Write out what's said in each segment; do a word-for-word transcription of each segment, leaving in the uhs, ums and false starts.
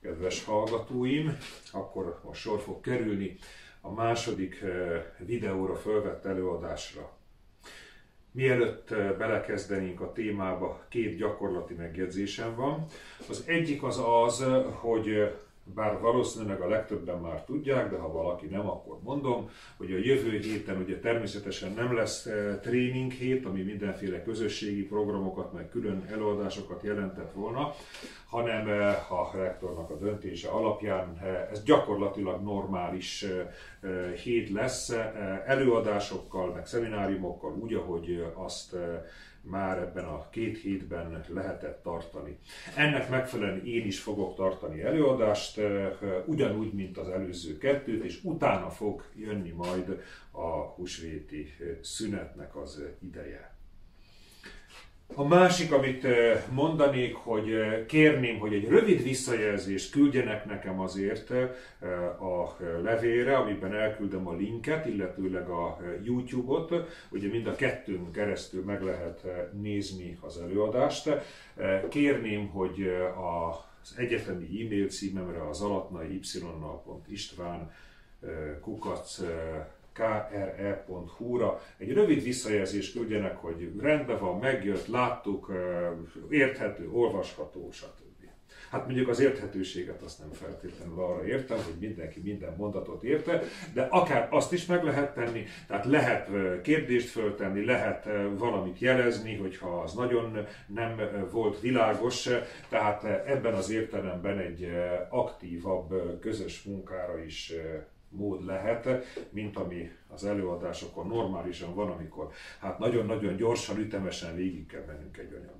Kedves hallgatóim, akkor most sor fog kerülni a második videóra fölvett előadásra. Mielőtt belekezdenénk a témába, két gyakorlati megjegyzésem van. Az egyik az az, hogy bár valószínűleg a legtöbben már tudják, de ha valaki nem, akkor mondom, hogy a jövő héten ugye természetesen nem lesz tréning hét, ami mindenféle közösségi programokat, meg külön előadásokat jelentett volna, hanem a rektornak a döntése alapján ez gyakorlatilag normális hét lesz, előadásokkal, meg szemináriumokkal, úgy, ahogy azt már ebben a két hétben lehetett tartani. Ennek megfelelően én is fogok tartani előadást, ugyanúgy, mint az előző kettőt, és utána fog jönni majd a húsvéti szünetnek az ideje. A másik, amit mondanék, hogy kérném, hogy egy rövid visszajelzést küldjenek nekem azért a levélre, amiben elküldöm a linket, illetőleg a YouTube-ot. Ugye mind a kettőn keresztül meg lehet nézni az előadást. Kérném, hogy az egyetemi e-mail címemre az alatnai y-istván kukac k r e pont h u-ra egy rövid visszajelzést küldjenek, hogy rendben van, megjött, láttuk, érthető, olvasható, stb. Hát mondjuk az érthetőséget azt nem feltétlenül arra értem, hogy mindenki minden mondatot érte, de akár azt is meg lehet tenni, tehát lehet kérdést föltenni, lehet valamit jelezni, hogyha az nagyon nem volt világos, tehát ebben az értelemben egy aktívabb közös munkára is mód lehet, mint ami az előadásokon normálisan van, amikor hát nagyon-nagyon gyorsan, ütemesen végig kell mennünk egy anyagon.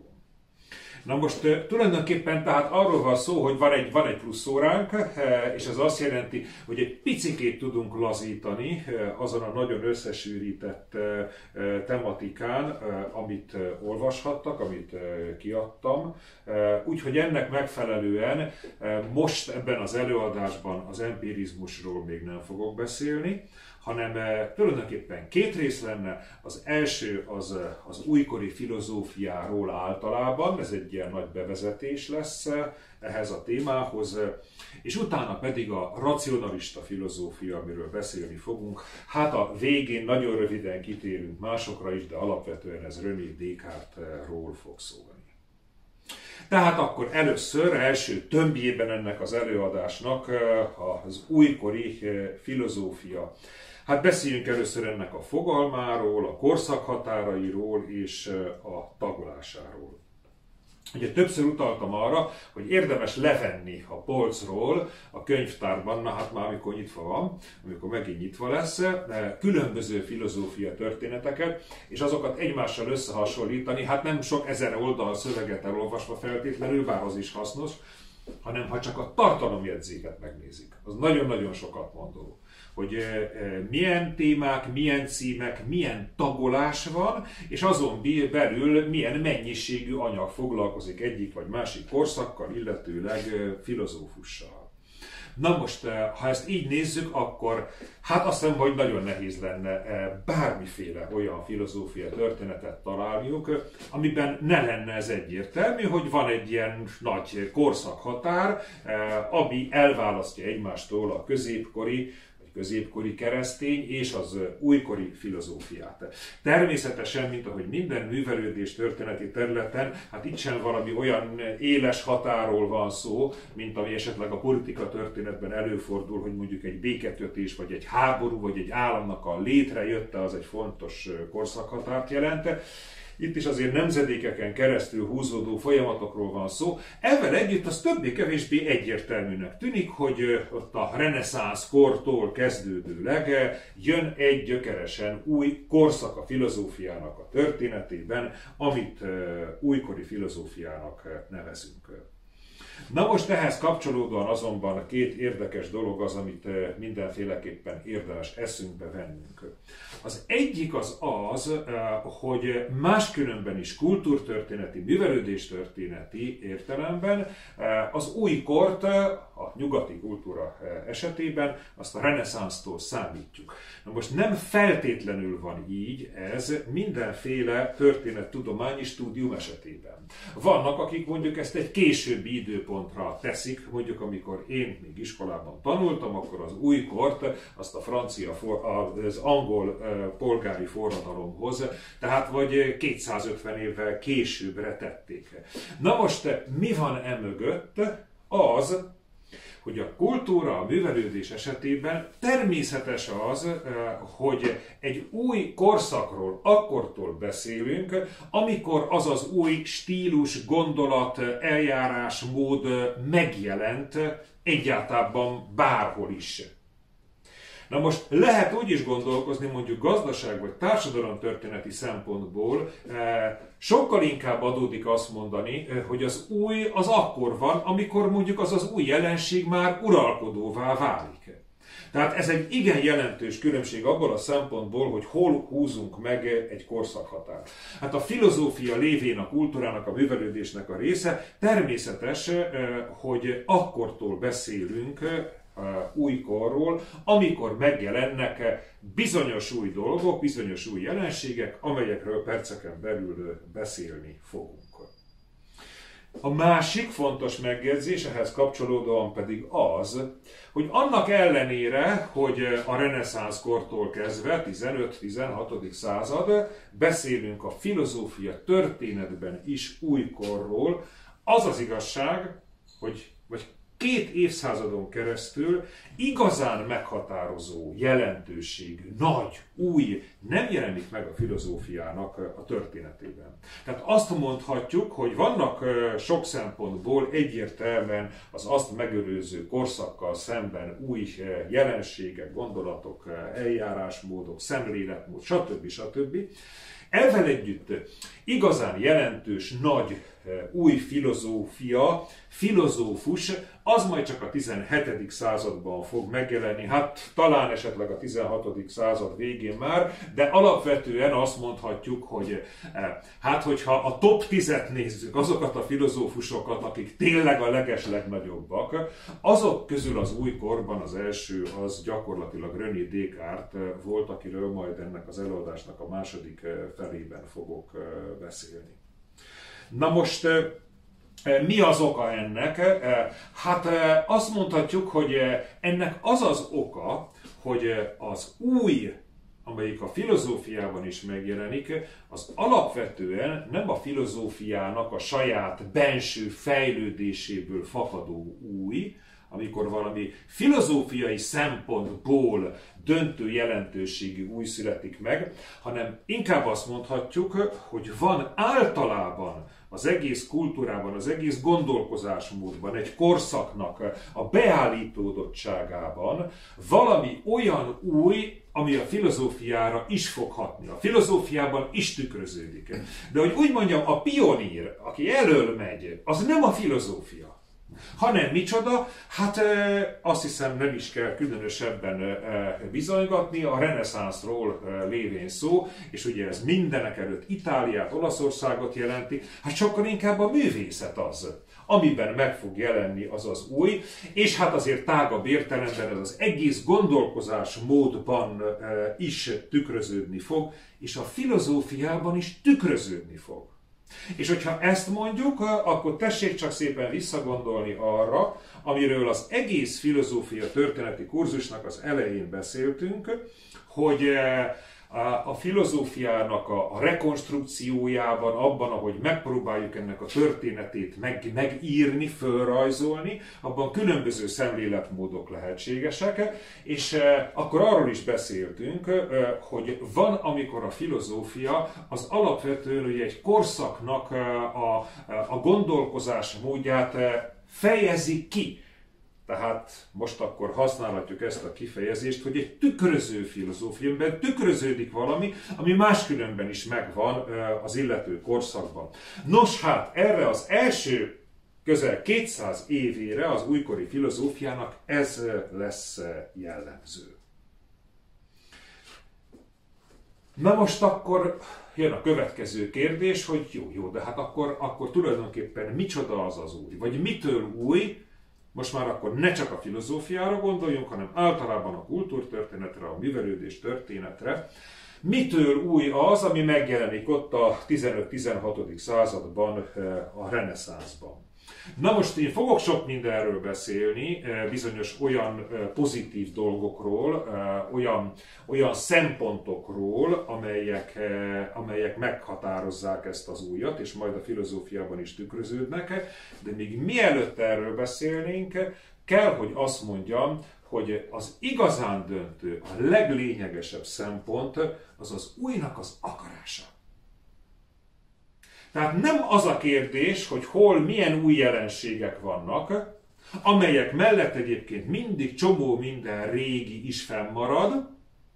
Na most tulajdonképpen tehát arról van szó, hogy van egy, van egy plusz óránk, és ez azt jelenti, hogy egy picikét tudunk lazítani azon a nagyon összesűrített tematikán, amit olvashattak, amit kiadtam. Úgyhogy ennek megfelelően most ebben az előadásban az empirizmusról még nem fogok beszélni, hanem tulajdonképpen két rész lenne. Az első az, az újkori filozófiáról általában, ez egy ilyen nagy bevezetés lesz ehhez a témához, és utána pedig a racionalista filozófia, amiről beszélni fogunk. Hát a végén nagyon röviden kitérünk másokra is, de alapvetően ez René Descartes-ról fog szólni. Tehát akkor először, első tömbjében ennek az előadásnak az újkori filozófia. Hát beszéljünk először ennek a fogalmáról, a korszakhatárairól és a tagolásáról. Ugye többször utaltam arra, hogy érdemes levenni a polcról a könyvtárban, na hát már amikor nyitva van, amikor megint nyitva lesz, különböző filozófia történeteket, és azokat egymással összehasonlítani, hát nem sok ezer oldal szöveget elolvasva feltétlenül, bár az is hasznos, hanem ha csak a tartalomjegyzéket megnézik. Az nagyon-nagyon sokat mondó. Hogy milyen témák, milyen címek, milyen tagolás van, és azon belül milyen mennyiségű anyag foglalkozik egyik vagy másik korszakkal, illetőleg filozófussal. Na most, ha ezt így nézzük, akkor hát azt hiszem, hogy nagyon nehéz lenne bármiféle olyan filozófia történetet találniuk, amiben ne lenne ez egyértelmű, hogy van egy ilyen nagy korszakhatár, ami elválasztja egymástól a középkori, középkori keresztény és az újkori filozófiát. Természetesen, mint ahogy minden művelődés történeti területen, hát itt sem valami olyan éles határól van szó, mint ami esetleg a politika történetben előfordul, hogy mondjuk egy békekötés, vagy egy háború, vagy egy államnak a létrejötte az egy fontos korszakhatárt jelent. Itt is azért nemzedékeken keresztül húzódó folyamatokról van szó. Ezzel együtt az többé-kevésbé egyértelműnek tűnik, hogy ott a reneszánsz kortól kezdődőleg jön egy gyökeresen új korszak a filozófiának a történetében, amit újkori filozófiának nevezünk. Na most ehhez kapcsolódóan azonban két érdekes dolog az, amit mindenféleképpen érdemes eszünkbe vennünk. Az egyik az az, hogy máskülönben is kultúrtörténeti, művelődéstörténeti értelemben az újkort, a a nyugati kultúra esetében azt a reneszánsztól számítjuk. Na most nem feltétlenül van így ez mindenféle történettudományi stúdium esetében. Vannak, akik mondjuk ezt egy későbbi időpontra teszik, mondjuk amikor én még iskolában tanultam, akkor az újkort, azt a francia, az angol polgári forradalomhoz, tehát vagy kétszázötven évvel későbbre tették. Na most mi van emögött? Az, hogy a kultúra, a művelődés esetében természetes az, hogy egy új korszakról akkortól beszélünk, amikor az az új stílus, gondolat, eljárásmód megjelent egyáltalán bárhol is. Na most lehet úgy is gondolkozni, mondjuk gazdaság vagy társadalomtörténeti szempontból, sokkal inkább adódik azt mondani, hogy az új az akkor van, amikor mondjuk az az új jelenség már uralkodóvá válik. Tehát ez egy igen jelentős különbség abból a szempontból, hogy hol húzunk meg egy korszakhatárt. Hát a filozófia lévén a kultúrának, a művelődésnek a része természetes, hogy akkortól beszélünk, újkorról, amikor megjelennek bizonyos új dolgok, bizonyos új jelenségek, amelyekről perceken belül beszélni fogunk. A másik fontos megjegyzés ehhez kapcsolódóan pedig az, hogy annak ellenére, hogy a reneszánsz kortól kezdve, tizenöt-tizenhatodik század, beszélünk a filozófia történetben is újkorról, az az igazság, hogy vagy két évszázadon keresztül igazán meghatározó jelentőségű, nagy, új nem jelenik meg a filozófiának a történetében. Tehát azt mondhatjuk, hogy vannak sok szempontból egyértelműen az azt megelőző korszakkal szemben új jelenségek, gondolatok, eljárásmódok, szemléletmód, stb. stb. Ezzel együtt igazán jelentős, nagy, új filozófia, filozófus, az majd csak a tizenhetedik században fog megjelenni, hát talán esetleg a tizenhatodik század végén már, de alapvetően azt mondhatjuk, hogy hát hogyha a top tízet nézzük, azokat a filozófusokat, akik tényleg a legeslegnagyobbak, azok közül az újkorban az első az gyakorlatilag René Descartes volt, akiről majd ennek az előadásnak a második felében fogok beszélni. Na most mi az oka ennek? Hát azt mondhatjuk, hogy ennek az az oka, hogy az új, amelyik a filozófiában is megjelenik, az alapvetően nem a filozófiának a saját benső fejlődéséből fakadó új, amikor valami filozófiai szempontból döntő jelentőségű új születik meg, hanem inkább azt mondhatjuk, hogy van általában az egész kultúrában, az egész gondolkozásmódban, egy korszaknak a beállítódottságában valami olyan új, ami a filozófiára is fog hatni. A filozófiában is tükröződik. De hogy úgy mondjam, a pionír, aki elől megy, az nem a filozófia. Hanem micsoda? Hát azt hiszem nem is kell különösebben bizonygatni, a reneszánszról lévén szó, és ugye ez mindenek előtt Itáliát, Olaszországot jelenti, hát sokkal inkább a művészet az, amiben meg fog jelenni az az új, és hát azért tágabb értelemben ez az egész gondolkozás módban is tükröződni fog, és a filozófiában is tükröződni fog. És hogyha ezt mondjuk, akkor tessék csak szépen visszagondolni arra, amiről az egész filozófia történeti kurzusnak az elején beszéltünk, hogy a filozófiának a rekonstrukciójában, abban, ahogy megpróbáljuk ennek a történetét meg, megírni, fölrajzolni, abban különböző szemléletmódok lehetségesek, és akkor arról is beszéltünk, hogy van, amikor a filozófia az alapvetően ugye egy korszaknak a, a gondolkozás módját fejezi ki. Tehát most akkor használhatjuk ezt a kifejezést, hogy egy tükröző filozófia, amiben tükröződik valami, ami máskülönben is megvan az illető korszakban. Nos hát, erre az első közel kétszáz évére az újkori filozófiának ez lesz jellemző. Na most akkor jön a következő kérdés, hogy jó, jó, de hát akkor, akkor tulajdonképpen micsoda az az új, vagy mitől új, Most már akkor ne csak a filozófiára gondoljunk, hanem általában a kultúrtörténetre, a művelődés történetre. Mitől új az, ami megjelenik ott a tizenöt-tizenhatodik században, a reneszánszban? Na most én fogok sok mindenről beszélni, bizonyos olyan pozitív dolgokról, olyan, olyan szempontokról, amelyek, amelyek meghatározzák ezt az újat, és majd a filozófiában is tükröződnek. De még mielőtt erről beszélnénk, kell, hogy azt mondjam, hogy az igazán döntő, a leglényegesebb szempont az az újnak az akarása. Tehát nem az a kérdés, hogy hol milyen új jelenségek vannak, amelyek mellett egyébként mindig csomó minden régi is fennmarad,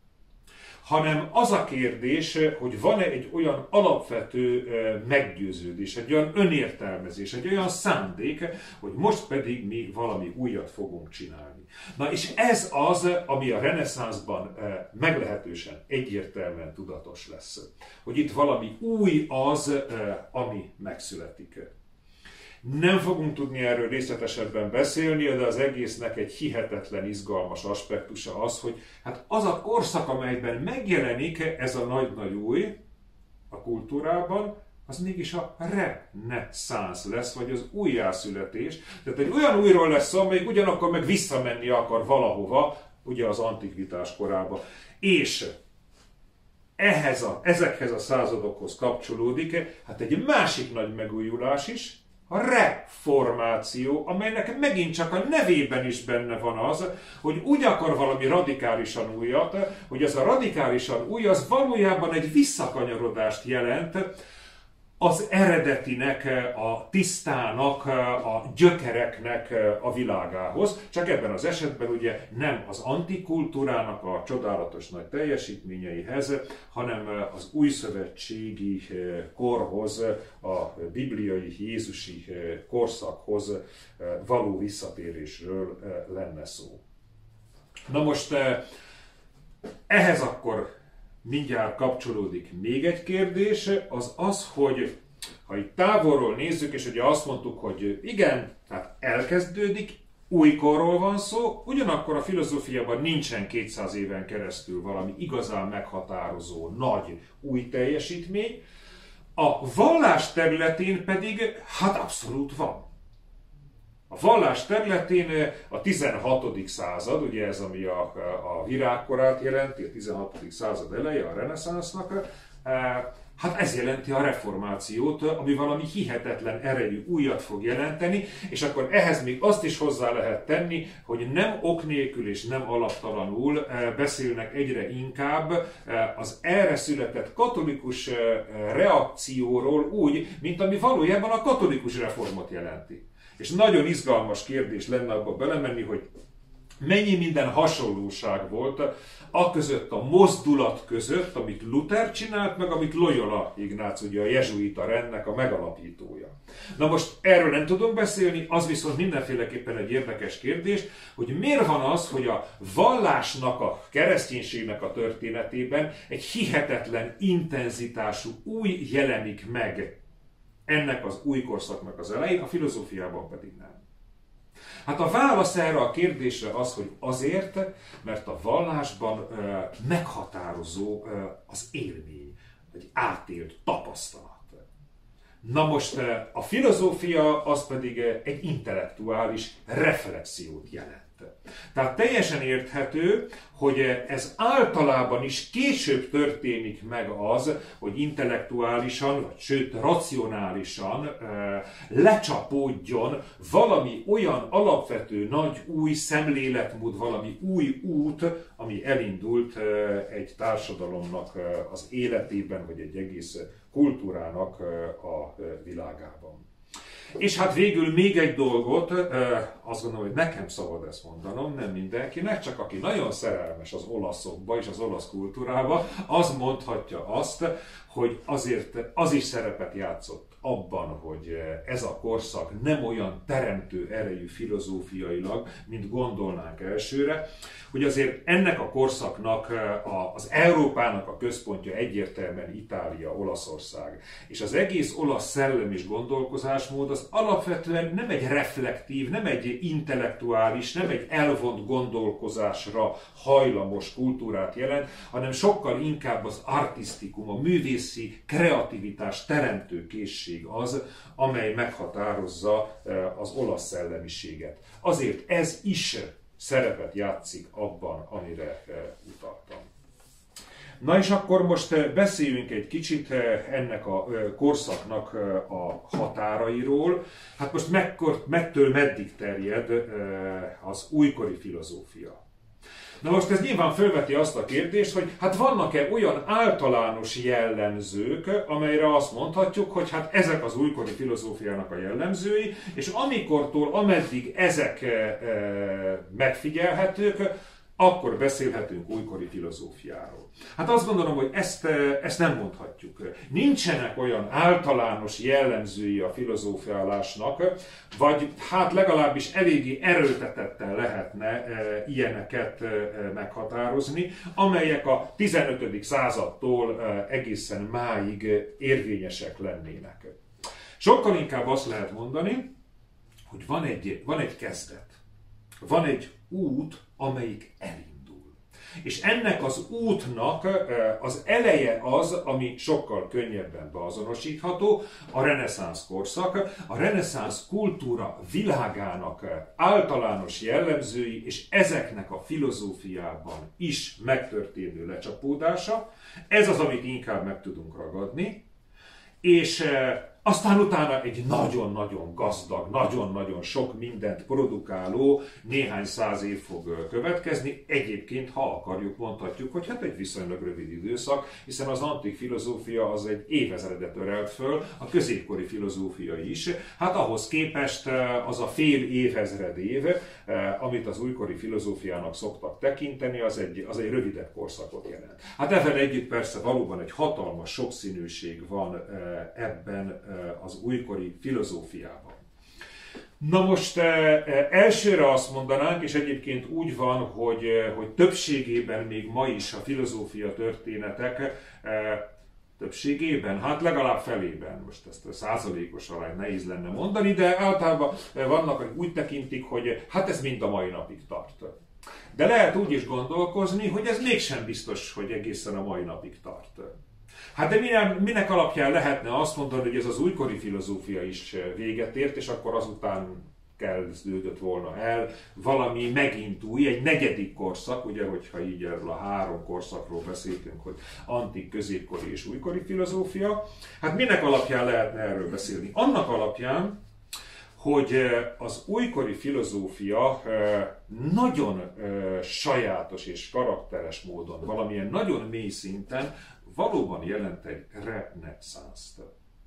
hanem az a kérdés, hogy van-e egy olyan alapvető meggyőződés, egy olyan önértelmezés, egy olyan szándék, hogy most pedig mi valami újat fogunk csinálni. Na és ez az, ami a reneszánszban meglehetősen egyértelműen tudatos lesz. Hogy itt valami új az, ami megszületik. Nem fogunk tudni erről részletesebben beszélni, de az egésznek egy hihetetlen izgalmas aspektusa az, hogy hát az a korszak, amelyben megjelenik ez a nagy-nagy új a kultúrában, az mégis a reneszánsz lesz, vagy az újjászületés. Tehát egy olyan újról lesz szó, amelyik ugyanakkor meg visszamenni akar valahova, ugye az antikvitás korába. És ehhez a, ezekhez a századokhoz kapcsolódik hát egy másik nagy megújulás is, a reformáció, amelynek megint csak a nevében is benne van az, hogy úgy akar valami radikálisan újat, hogy az a radikálisan új, az valójában egy visszakanyarodást jelent az eredetinek, a tisztának, a gyökereknek a világához. Csak ebben az esetben ugye nem az antikultúrának a csodálatos nagy teljesítményeihez, hanem az újszövetségi korhoz, a bibliai jézusi korszakhoz való visszatérésről lenne szó. Na most ehhez akkor mindjárt kapcsolódik még egy kérdés, az az, hogy ha itt távolról nézzük, és ugye azt mondtuk, hogy igen, tehát elkezdődik, újkorról van szó, ugyanakkor a filozófiában nincsen kétszáz éven keresztül valami igazán meghatározó, nagy, új teljesítmény, a vallás területén pedig hát abszolút van. A vallás területén a tizenhatodik század, ugye ez ami a, a virágkorát jelenti, a tizenhatodik század eleje a reneszánsznak, hát ez jelenti a reformációt, ami valami hihetetlen erejű újat fog jelenteni, és akkor ehhez még azt is hozzá lehet tenni, hogy nem ok nélkül és nem alaptalanul beszélnek egyre inkább az erre született katolikus reakcióról úgy, mint ami valójában a katolikus reformot jelenti. És nagyon izgalmas kérdés lenne abba belemenni, hogy mennyi minden hasonlóság volt a között, a mozdulat között, amit Luther csinált, meg amit Loyola Ignác, ugye a jezsuita rendnek a megalapítója. Na most erről nem tudunk beszélni, az viszont mindenféleképpen egy érdekes kérdés, hogy miért van az, hogy a vallásnak, a kereszténységnek a történetében egy hihetetlen intenzitású új jelenik meg ennek az új korszaknak az elején, a filozófiában pedig nem. Hát a válasz erre a kérdésre az, hogy azért, mert a vallásban ö, meghatározó ö, az élmény, vagy átélt tapasztalat. Na most ö, a filozófia az pedig ö, egy intellektuális reflexiót jelent. Tehát teljesen érthető, hogy ez általában is később történik meg az, hogy intellektuálisan, vagy sőt racionálisan lecsapódjon valami olyan alapvető nagy új szemléletmód, valami új út, ami elindult egy társadalomnak az életében, vagy egy egész kultúrának a világában. És hát végül még egy dolgot, azt gondolom, hogy nekem szabad ezt mondanom, nem mindenkinek, csak aki nagyon szerelmes az olaszokba és az olasz kultúrába, az mondhatja azt, hogy azért az is szerepet játszott abban, hogy ez a korszak nem olyan teremtő erejű filozófiailag, mint gondolnánk elsőre, hogy azért ennek a korszaknak, az Európának a központja egyértelműen Itália, Olaszország. És az egész olasz szellem és gondolkozásmód az alapvetően nem egy reflektív, nem egy intellektuális, nem egy elvont gondolkozásra hajlamos kultúrát jelent, hanem sokkal inkább az artisztikum, a művészi kreativitás, teremtő készség az, amely meghatározza az olasz szellemiséget. Azért ez is szerepet játszik abban, amire utaltam. Na és akkor most beszéljünk egy kicsit ennek a korszaknak a határairól. Hát most mekkor, mettől meddig terjed az újkori filozófia? Na most ez nyilván felveti azt a kérdést, hogy hát vannak-e olyan általános jellemzők, amelyre azt mondhatjuk, hogy hát ezek az újkori filozófiának a jellemzői, és amikortól, ameddig ezek megfigyelhetők, akkor beszélhetünk újkori filozófiáról. Hát azt gondolom, hogy ezt, ezt nem mondhatjuk. Nincsenek olyan általános jellemzői a filozófiálásnak, vagy hát legalábbis eléggé erőltetetten lehetne e, ilyeneket e, meghatározni, amelyek a tizenötödik századtól e, egészen máig érvényesek lennének. Sokkal inkább azt lehet mondani, hogy van egy, van egy kezdet, van egy út, amelyik elindul. És ennek az útnak az eleje az, ami sokkal könnyebben beazonosítható, a reneszánsz korszak, a reneszánsz kultúra világának általános jellemzői, és ezeknek a filozófiában is megtörténő lecsapódása. Ez az, amit inkább meg tudunk ragadni, és aztán utána egy nagyon-nagyon gazdag, nagyon-nagyon sok mindent produkáló néhány száz év fog következni. Egyébként, ha akarjuk, mondhatjuk, hogy hát egy viszonylag rövid időszak, hiszen az antik filozófia az egy évezredet ölelt föl, a középkori filozófia is. Hát ahhoz képest az a fél évezred év, amit az újkori filozófiának szoktak tekinteni, az egy, az egy rövidebb korszakot jelent. Hát ebben együtt persze valóban egy hatalmas sokszínűség van ebben az újkori filozófiában. Na most elsőre azt mondanánk, és egyébként úgy van, hogy, hogy többségében még ma is a filozófia történetek, többségében, hát legalább felében, most ezt a százalékos arány nehéz lenne mondani, de általában vannak, akik úgy tekintik, hogy hát ez mind a mai napig tart. De lehet úgy is gondolkozni, hogy ez mégsem biztos, hogy egészen a mai napig tart. Hát de minek, minek alapján lehetne azt mondani, hogy ez az újkori filozófia is véget ért, és akkor azután kezdődött volna el valami megint új, egy negyedik korszak, ugye, hogyha így erről a három korszakról beszéltünk, hogy antik, középkori és újkori filozófia. Hát minek alapján lehetne erről beszélni? Annak alapján, hogy az újkori filozófia nagyon sajátos és karakteres módon, valamilyen nagyon mély szinten valóban jelent egy reneszánszt.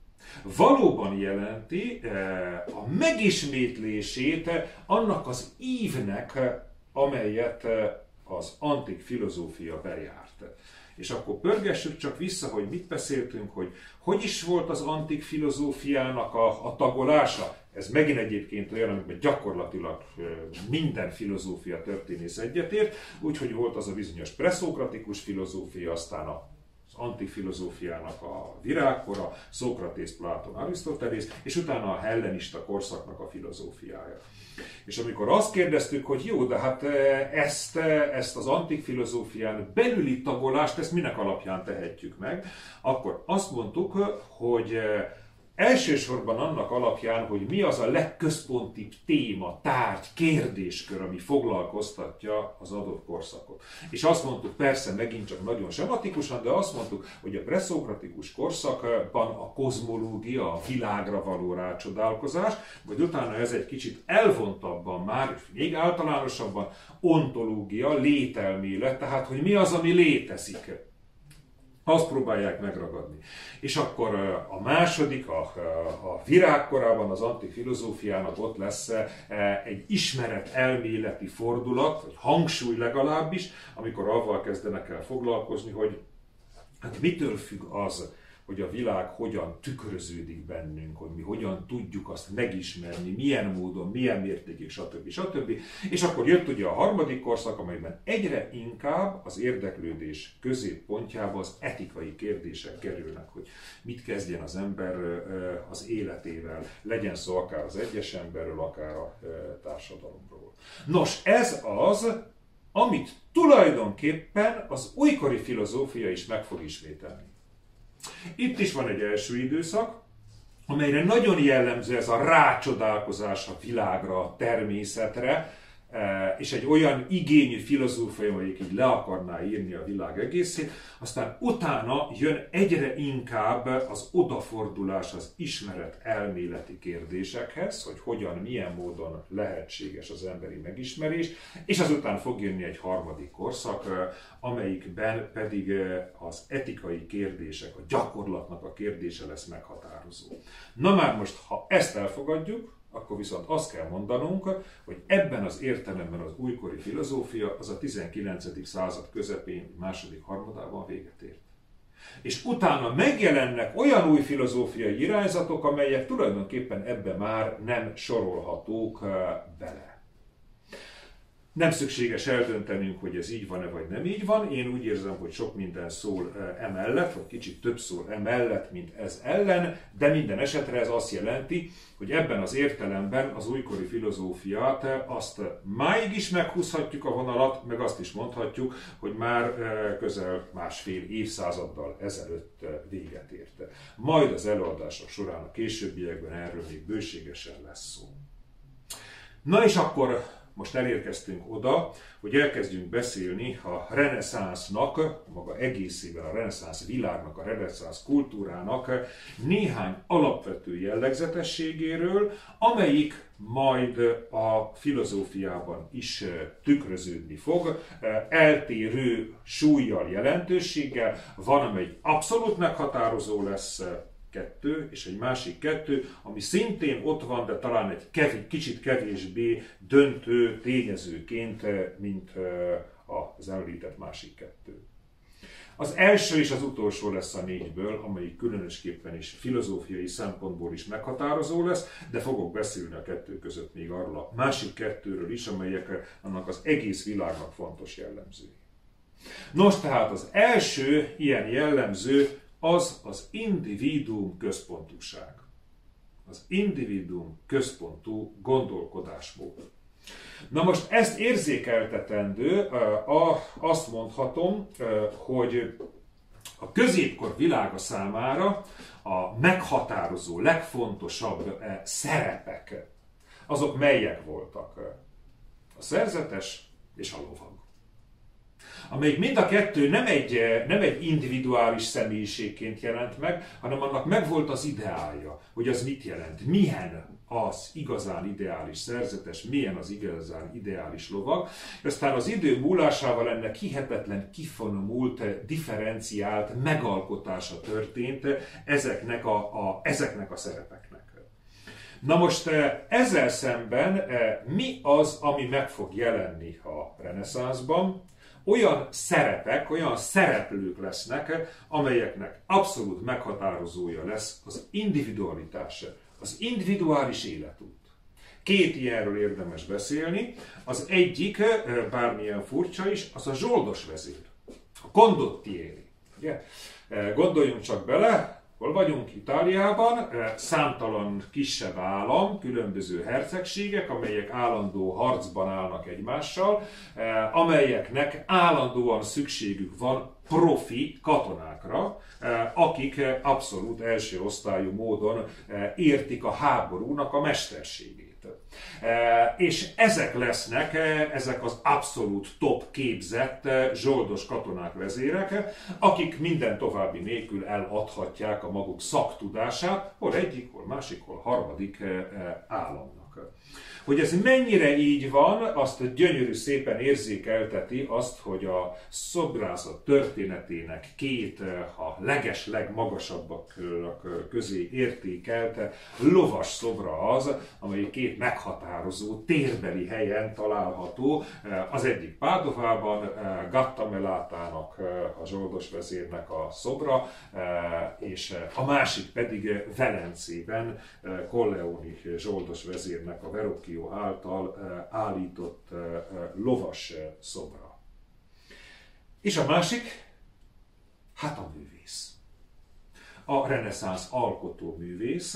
Valóban jelenti a megismétlését annak az ívnek, amelyet az antik filozófia bejárt. És akkor pörgessük csak vissza, hogy mit beszéltünk, hogy hogy is volt az antik filozófiának a, a tagolása. Ez megint egyébként olyan, amiben gyakorlatilag minden filozófia történész egyetért, úgyhogy volt az a bizonyos preszokratikus filozófia, aztán a az antik filozófiának a virágkora, Szókratész, Pláton, Arisztotelész, és utána a hellenista korszaknak a filozófiája. És amikor azt kérdeztük, hogy jó, de hát ezt, ezt az antik filozófián belüli tagolást, ezt minek alapján tehetjük meg, akkor azt mondtuk, hogy elsősorban annak alapján, hogy mi az a legközpontibb téma, tárgy, kérdéskör, ami foglalkoztatja az adott korszakot. És azt mondtuk, persze megint csak nagyon sematikusan, de azt mondtuk, hogy a preszokratikus korszakban a kozmológia, a világra való rácsodálkozás, vagy utána ez egy kicsit elvontabban már, még általánosabban ontológia, lételmélet, tehát hogy mi az, ami létezik. Azt próbálják megragadni. És akkor a második, a, a virágkorában az antik filozófiának ott lesz egy ismeret elméleti fordulat, vagy hangsúly legalábbis, amikor avval kezdenek el foglalkozni, hogy hát mitől függ az, hogy a világ hogyan tükröződik bennünk, hogy mi hogyan tudjuk azt megismerni, milyen módon, milyen mértékig, stb. stb. És akkor jött ugye a harmadik korszak, amelyben egyre inkább az érdeklődés középpontjába az etikai kérdések kerülnek, hogy mit kezdjen az ember az életével, legyen szó akár az egyes emberről, akár a társadalomról. Nos, ez az, amit tulajdonképpen az újkori filozófia is meg fog ismételni. Itt is van egy első időszak, amelyre nagyon jellemző ez a rácsodálkozás a világra, a természetre, és egy olyan igényű filozófia, amelyik így le akarná írni a világ egészét, aztán utána jön egyre inkább az odafordulás az ismeret elméleti kérdésekhez, hogy hogyan, milyen módon lehetséges az emberi megismerés, és azután fog jönni egy harmadik korszak, amelyikben pedig az etikai kérdések, a gyakorlatnak a kérdése lesz meghatározó. Na már most, ha ezt elfogadjuk, akkor viszont azt kell mondanunk, hogy ebben az értelemben az újkori filozófia az a tizenkilencedik század közepén, második harmadában véget ért. És utána megjelennek olyan új filozófiai irányzatok, amelyek tulajdonképpen ebbe már nem sorolhatók bele. Nem szükséges eldöntenünk, hogy ez így van-e vagy nem így van. Én úgy érzem, hogy sok minden szól emellett, vagy kicsit több szól emellett, mint ez ellen, de minden esetre ez azt jelenti, hogy ebben az értelemben az újkori filozófiát azt máig is meghúzhatjuk a vonalat, meg azt is mondhatjuk, hogy már közel másfél évszázaddal ezelőtt véget érte. Majd az előadások során a későbbiekben erről még bőségesen lesz szó. Na és akkor most elérkeztünk oda, hogy elkezdjünk beszélni a reneszánsznak, maga egészében a reneszánsz világnak, a reneszánsz kultúrának néhány alapvető jellegzetességéről, amelyik majd a filozófiában is tükröződni fog, eltérő súllyal, jelentőséggel. Van, amely abszolút meghatározó lesz, kettő, és egy másik kettő, ami szintén ott van, de talán egy kevés, kicsit kevésbé döntő tényezőként, mint az említett másik kettő. Az első és az utolsó lesz a négyből, amelyik különösképpen is filozófiai szempontból is meghatározó lesz, de fogok beszélni a kettő között még arról a másik kettőről is, amelyek annak az egész világnak fontos jellemzői. Nos, tehát az első ilyen jellemző az az individuum központúság. Az individuum központú gondolkodásmód. Na most ezt érzékeltetendő, azt mondhatom, hogy a középkor világa számára a meghatározó, legfontosabb szerepek, azok melyek voltak? A szerzetes és a lovag. Amelyik mind a kettő nem egy, nem egy individuális személyiségként jelent meg, hanem annak megvolt az ideálja, hogy az mit jelent, milyen az igazán ideális szerzetes, milyen az igazán ideális lovag. Aztán az idő múlásával ennek hihetetlen kifinomult, differenciált megalkotása történt ezeknek a, a, ezeknek a szerepeknek. Na most ezzel szemben mi az, ami meg fog jelenni a reneszánszban? Olyan szerepek, olyan szereplők lesznek, amelyeknek abszolút meghatározója lesz az individualitás, az individuális életút. Két ilyenről érdemes beszélni. Az egyik, bármilyen furcsa is, az a zsoldos vezér, a condottieri. Ugye? Gondoljunk csak bele, hol vagyunk? Itáliában, számtalan kisebb állam, különböző hercegségek, amelyek állandó harcban állnak egymással, amelyeknek állandóan szükségük van profi katonákra, akik abszolút első osztályú módon értik a háborúnak a mesterségét. És ezek lesznek, ezek az abszolút top képzett zsoldos katonák, vezérek, akik minden további nélkül eladhatják a maguk szaktudását, hol egyik, hol másik, hol harmadik államnak. Hogy ez mennyire így van, azt gyönyörű szépen érzékelteti azt, hogy a szobrászat történetének két a leges legmagasabbak közé értékelte lovas szobra az, amely két meghatározó térbeli helyen található. Az egyik Pádovában, Gattamellátának, a zsoldos vezérnek a szobra, és a másik pedig Velencében Colleoni zsoldos vezérnek a Verrocchio által állított lovas szobra. És a másik, hát a művész. A reneszánsz alkotóművész,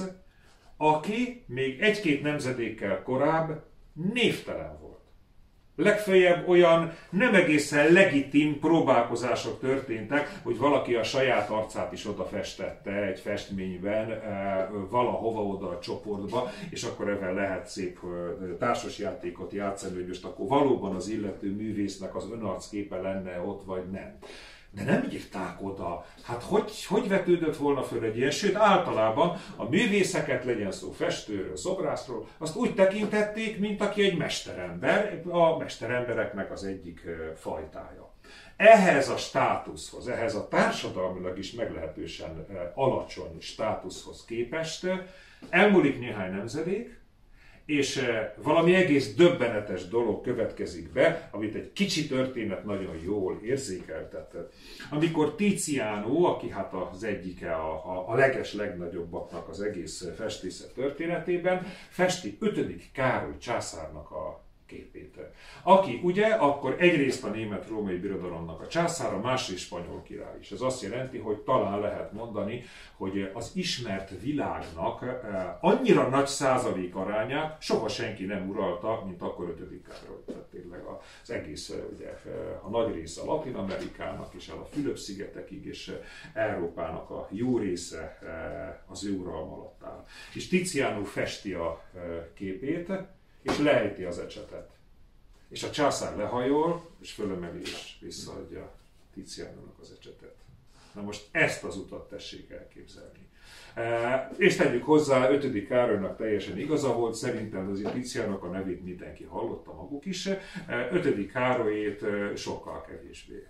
aki még egy-két nemzedékkel korább névtelen volt. Legfeljebb olyan nem egészen legitim próbálkozások történtek, hogy valaki a saját arcát is odafestette egy festményben valahova oda a csoportba, és akkor ebben lehet szép társasjátékot játszani, hogy most akkor valóban az illető művésznek az önarcképe lenne ott, vagy nem. De nem írták oda. Hát hogy, hogy vetődött volna föl egy ilyen? Sőt, általában a művészeket, legyen szó festőről, szobrászról, azt úgy tekintették, mint aki egy mesterember, a mesterembereknek az egyik fajtája. Ehhez a státuszhoz, ehhez a társadalmilag is meglehetősen alacsony státuszhoz képest elmúlik néhány nemzedék, és valami egész döbbenetes dolog következik be, amit egy kicsi történet nagyon jól érzékeltet. Amikor Tiziano, aki hát az egyike a, a, a leges legnagyobbaknak az egész festészet történetében, festi ötödik Károly császárnak a képét. Aki ugye akkor egyrészt a német-római birodalomnak a császára, másrészt spanyol király is. Ez azt jelenti, hogy talán lehet mondani, hogy az ismert világnak annyira nagy százalék arányát soha senki nem uralta, mint akkor ötödik Károly. Tehát tényleg az egész, ugye, a nagy része a Latin-Amerikának és el a Fülöp-szigetekig, és Európának a jó része az ő uralma alatt áll. És Tiziano festi a képét, és lejti az ecsetet. És a császár lehajol, és fölemeli, és visszaadja Tizianónak az ecsetet. Na most ezt az utat tessék elképzelni. E, és tegyük hozzá, ötödik Károlynak teljesen igaza volt, szerintem azért Tizianónak a nevét mindenki hallotta, maguk is. E, ötödik Károlyét sokkal kevésbé.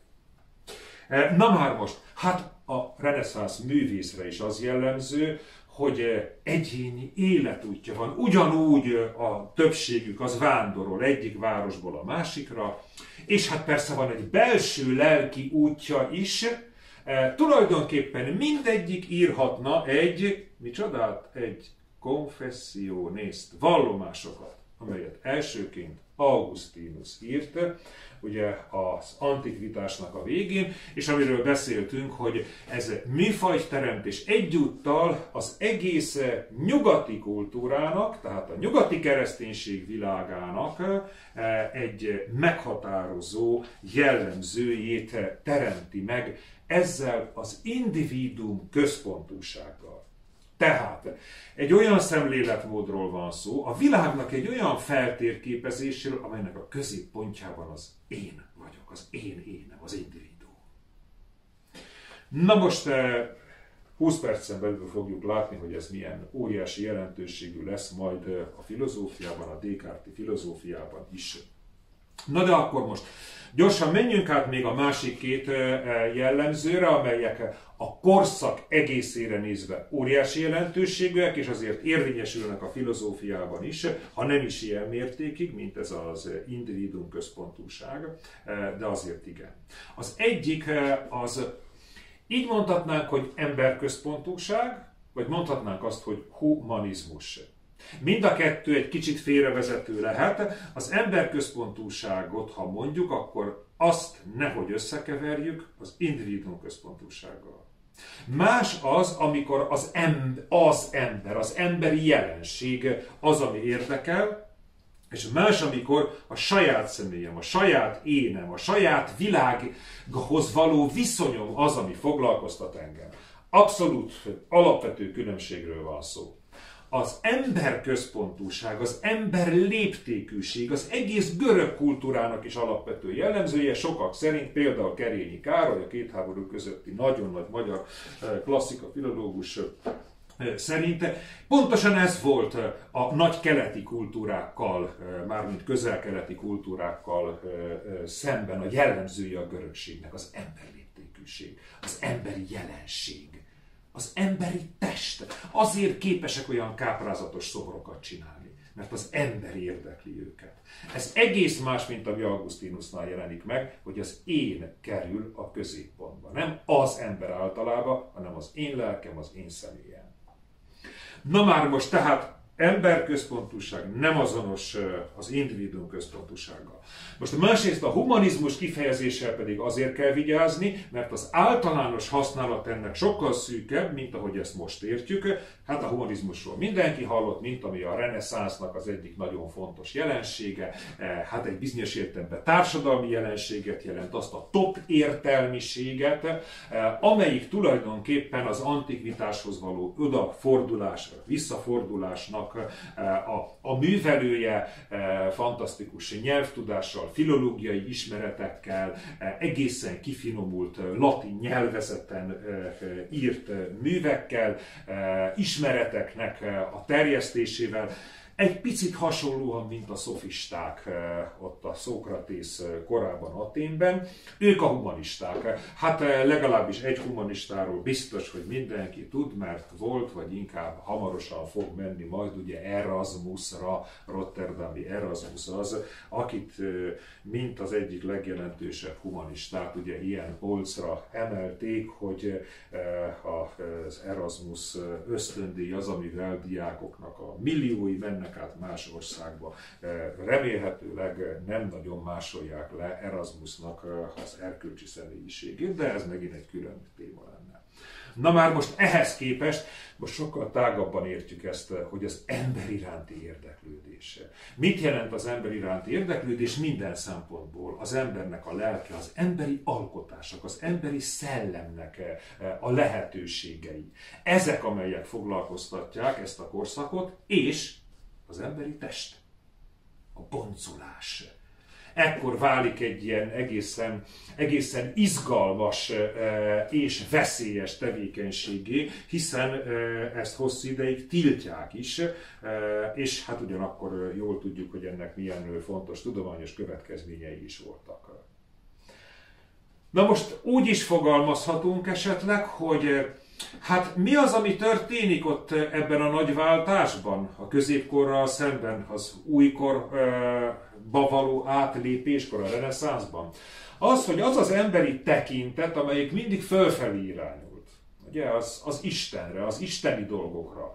E, na már most, hát a reneszánsz művészre is az jellemző, hogy egyéni életútja van, ugyanúgy a többségük az vándorol egyik városból a másikra, és hát persze van egy belső lelki útja is, e, tulajdonképpen mindegyik írhatna egy, micsodát, egy confessionést, vallomásokat, amelyet elsőként Augustinus írt, ugye az antikvitásnak a végén, és amiről beszéltünk, hogy ez műfajteremtés egyúttal az egész nyugati kultúrának, tehát a nyugati kereszténység világának egy meghatározó jellemzőjét teremti meg ezzel az individuum központúsággal. Tehát egy olyan szemléletmódról van szó, a világnak egy olyan feltérképezéséről, amelynek a középpontjában az én vagyok, az én énem, az individuum. Na most húsz percen belül fogjuk látni, hogy ez milyen óriási jelentőségű lesz majd a filozófiában, a Descartes-i filozófiában is. Na de akkor most gyorsan menjünk át még a másik két jellemzőre, amelyek a korszak egészére nézve óriási jelentőségűek, és azért érvényesülnek a filozófiában is, ha nem is ilyen mértékig, mint ez az individuum központúság, de azért igen. Az egyik az, így mondhatnánk, hogy emberközpontúság, vagy mondhatnánk azt, hogy humanizmus. Mind a kettő egy kicsit félrevezető lehet. Az emberközpontúságot, ha mondjuk, akkor azt nehogy összekeverjük az individuum központúsággal. Más az, amikor az, em- az ember, az emberi jelenség az, ami érdekel, és más, amikor a saját személyem, a saját énem, a saját világhoz való viszonyom az, ami foglalkoztat engem. Abszolút alapvető különbségről van szó. Az emberközpontúság, az ember léptékűség, az egész görög kultúrának is alapvető jellemzője, sokak szerint például Kerényi Károly, a két háború közötti nagyon nagy magyar klasszika filológus szerint pontosan ez volt a nagy keleti kultúrákkal, mármint közel-keleti kultúrákkal szemben a jellemzője a görögségnek, az emberléptékűség, az emberi jelenség, az emberi test. Azért képesek olyan káprázatos szobrokat csinálni, mert az ember érdekli őket. Ez egész más, mint ami Augustinusnál jelenik meg, hogy az én kerül a középpontba. Nem az ember általában, hanem az én lelkem, az én személyem. Na már most tehát emberközpontúság nem azonos az individuum központúsággal. Most másrészt a humanizmus kifejezéssel pedig azért kell vigyázni, mert az általános használat ennek sokkal szűkebb, mint ahogy ezt most értjük. Hát a humanizmusról mindenki hallott, mint ami a reneszánsznak az egyik nagyon fontos jelensége. Hát egy bizonyos értelemben társadalmi jelenséget jelent, azt a top értelmiséget, amelyik tulajdonképpen az antikvitáshoz való odafordulásra, visszafordulásnak a, a művelője, fantasztikus nyelvtudással, filológiai ismeretekkel, egészen kifinomult latin nyelvezeten írt művekkel, ismereteknek a terjesztésével, egy picit hasonlóan, mint a szofisták ott a Szókratész korában Athénben. Ők a humanisták. Hát legalábbis egy humanistáról biztos, hogy mindenki tud, mert volt, vagy inkább hamarosan fog menni majd ugye Erasmusra, rotterdami Erasmus az, akit mint az egyik legjelentősebb humanistát ugye ilyen polcra emelték, hogy az Erasmus ösztöndíj az, amivel diákoknak a milliói mennek át más országba. Remélhetőleg nem nagyon másolják le Erasmusnak az erkölcsi személyiségét, de ez megint egy külön téma lenne. Na már most ehhez képest, most sokkal tágabban értjük ezt, hogy az ember iránti érdeklődés. Mit jelent az ember iránti érdeklődés? Minden szempontból az embernek a lelke, az emberi alkotások, az emberi szellemnek a lehetőségei. Ezek, amelyek foglalkoztatják ezt a korszakot, és az emberi test, a boncolás. Ekkor válik egy ilyen egészen, egészen izgalmas és veszélyes tevékenységé, hiszen ezt hosszú ideig tiltják is, és hát ugyanakkor jól tudjuk, hogy ennek milyen fontos tudományos következményei is voltak. Na most úgy is fogalmazhatunk esetleg, hogy hát mi az, ami történik ott ebben a nagy váltásban, a középkorral szemben, az újkorba való átlépéskor, a reneszánszban? Az, hogy az az emberi tekintet, amelyik mindig fölfelé irányult, ugye, az, az Istenre, az isteni dolgokra.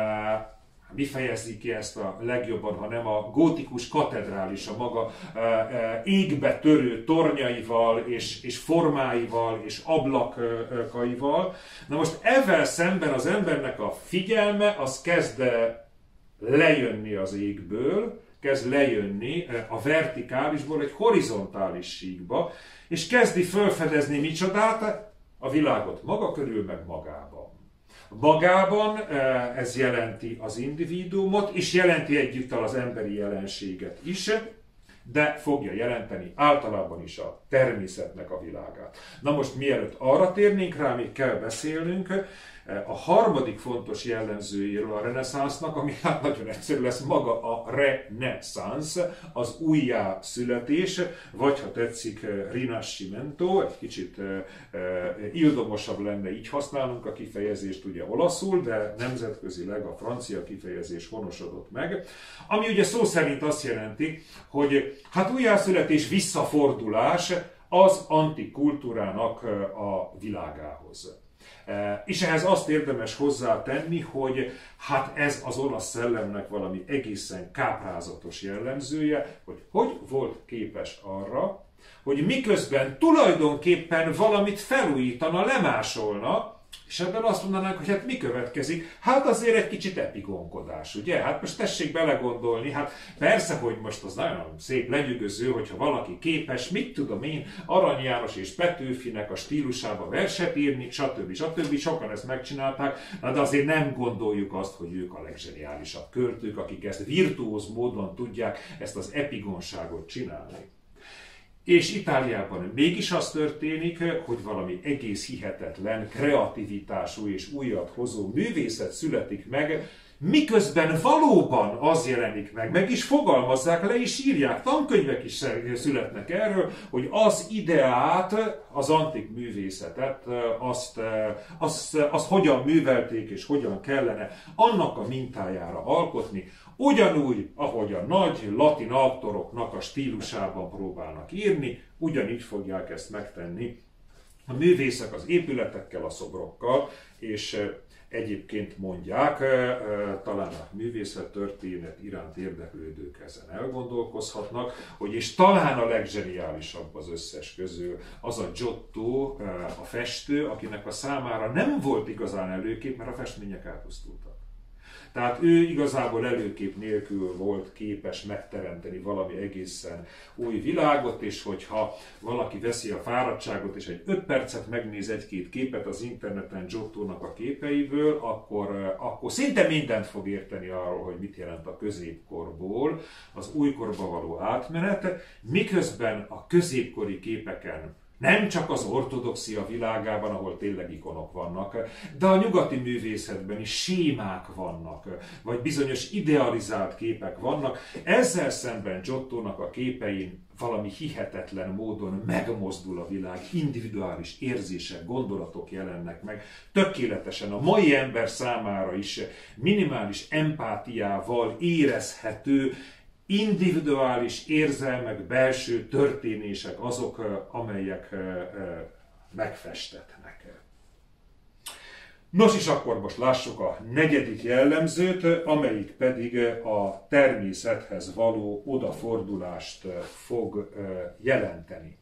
Mi fejezik ki ezt a legjobban, ha nem a gótikus katedrális a maga égbe törő tornyaival, és, és formáival, és ablakaival. Na most ezzel szemben az embernek a figyelme az kezd lejönni az égből, kezd lejönni a vertikálisból egy horizontális síkba, és kezdi felfedezni micsodát, a világot maga körül, meg magában. Magában ez jelenti az individuumot, és jelenti egyúttal az emberi jelenséget is, de fogja jelenteni általában is a természetnek a világát. Na most mielőtt arra térnénk rá, még kell beszélnünk a harmadik fontos jellemzőjéről a reneszánsznak, ami hát nagyon egyszerű lesz, maga a reneszánsz, az újjászületés, vagy ha tetszik rinascimento, egy kicsit ildomosabb lenne így használnunk a kifejezést ugye olaszul, de nemzetközileg a francia kifejezés honosodott meg, ami ugye szó szerint azt jelenti, hogy hát újjászületés, visszafordulás az antik kultúrának a világához. És ehhez azt érdemes hozzátenni, hogy hát ez az olasz szellemnek valami egészen káprázatos jellemzője, hogy hogy volt képes arra, hogy miközben tulajdonképpen valamit felújítana, lemásolna, és ebben azt mondanánk, hogy hát mi következik? Hát azért egy kicsit epigonkodás, ugye? Hát most tessék belegondolni, hát persze, hogy most az nagyon szép lenyűgöző, hogyha valaki képes, mit tudom én, Arany János és Petőfinek a stílusába verset írni, stb. stb. Sokan ezt megcsinálták, de azért nem gondoljuk azt, hogy ők a legzseniálisabb költők, akik ezt virtuóz módon tudják ezt az epigonságot csinálni. És Itáliában mégis az történik, hogy valami egész hihetetlen, kreativitású és újat hozó művészet születik meg, miközben valóban az jelenik meg, meg is fogalmazzák, le is írják, tankönyvek is születnek erről, hogy az ideát, az antik művészetet, azt, azt, azt hogyan művelték és hogyan kellene annak a mintájára alkotni, ugyanúgy, ahogy a nagy latin autoroknak a stílusában próbálnak írni, ugyanígy fogják ezt megtenni a művészek az épületekkel, a szobrokkal, és egyébként mondják, talán a művészettörténet iránt érdeklődők ezen elgondolkozhatnak, hogy és talán a legzseniálisabb az összes közül az a Giotto, a festő, akinek a számára nem volt igazán előkép, mert a festmények elpusztultak. Tehát ő igazából előkép nélkül volt képes megteremteni valami egészen új világot, és hogyha valaki veszi a fáradtságot, és egy öt percet megnéz egy-két képet az interneten Giottónak a képeiből, akkor, akkor szinte mindent fog érteni arról, hogy mit jelent a középkorból az újkorba való átmenet, miközben a középkori képeken nem csak az ortodoxia világában, ahol tényleg ikonok vannak, de a nyugati művészetben is sémák vannak, vagy bizonyos idealizált képek vannak. Ezzel szemben Giottónak a képein valami hihetetlen módon megmozdul a világ, individuális érzések, gondolatok jelennek meg. Tökéletesen a mai ember számára is minimális empátiával érezhető, individuális érzelmek, belső történések azok, amelyek megfestetnek. Nos, és akkor most lássuk a negyedik jellemzőt, amelyik pedig a természethez való odafordulást fog jelenteni.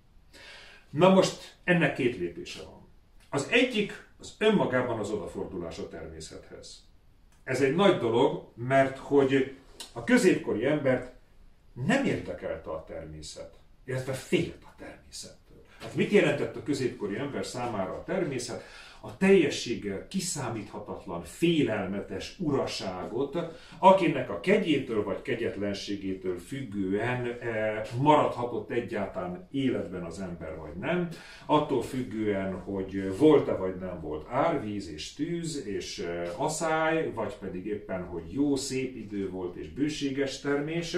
Na most ennek két lépése van. Az egyik az önmagában az odafordulás a természethez. Ez egy nagy dolog, mert hogy a középkori embert nem érdekelte a természet, illetve félt a természettől. Hát mit jelentett a középkori ember számára a természet? A teljességgel kiszámíthatatlan, félelmetes uraságot, akinek a kegyétől vagy kegyetlenségétől függően maradhatott egyáltalán életben az ember vagy nem, attól függően, hogy volt-e vagy nem volt árvíz és tűz és aszály, vagy pedig éppen, hogy jó, szép idő volt és bőséges termés.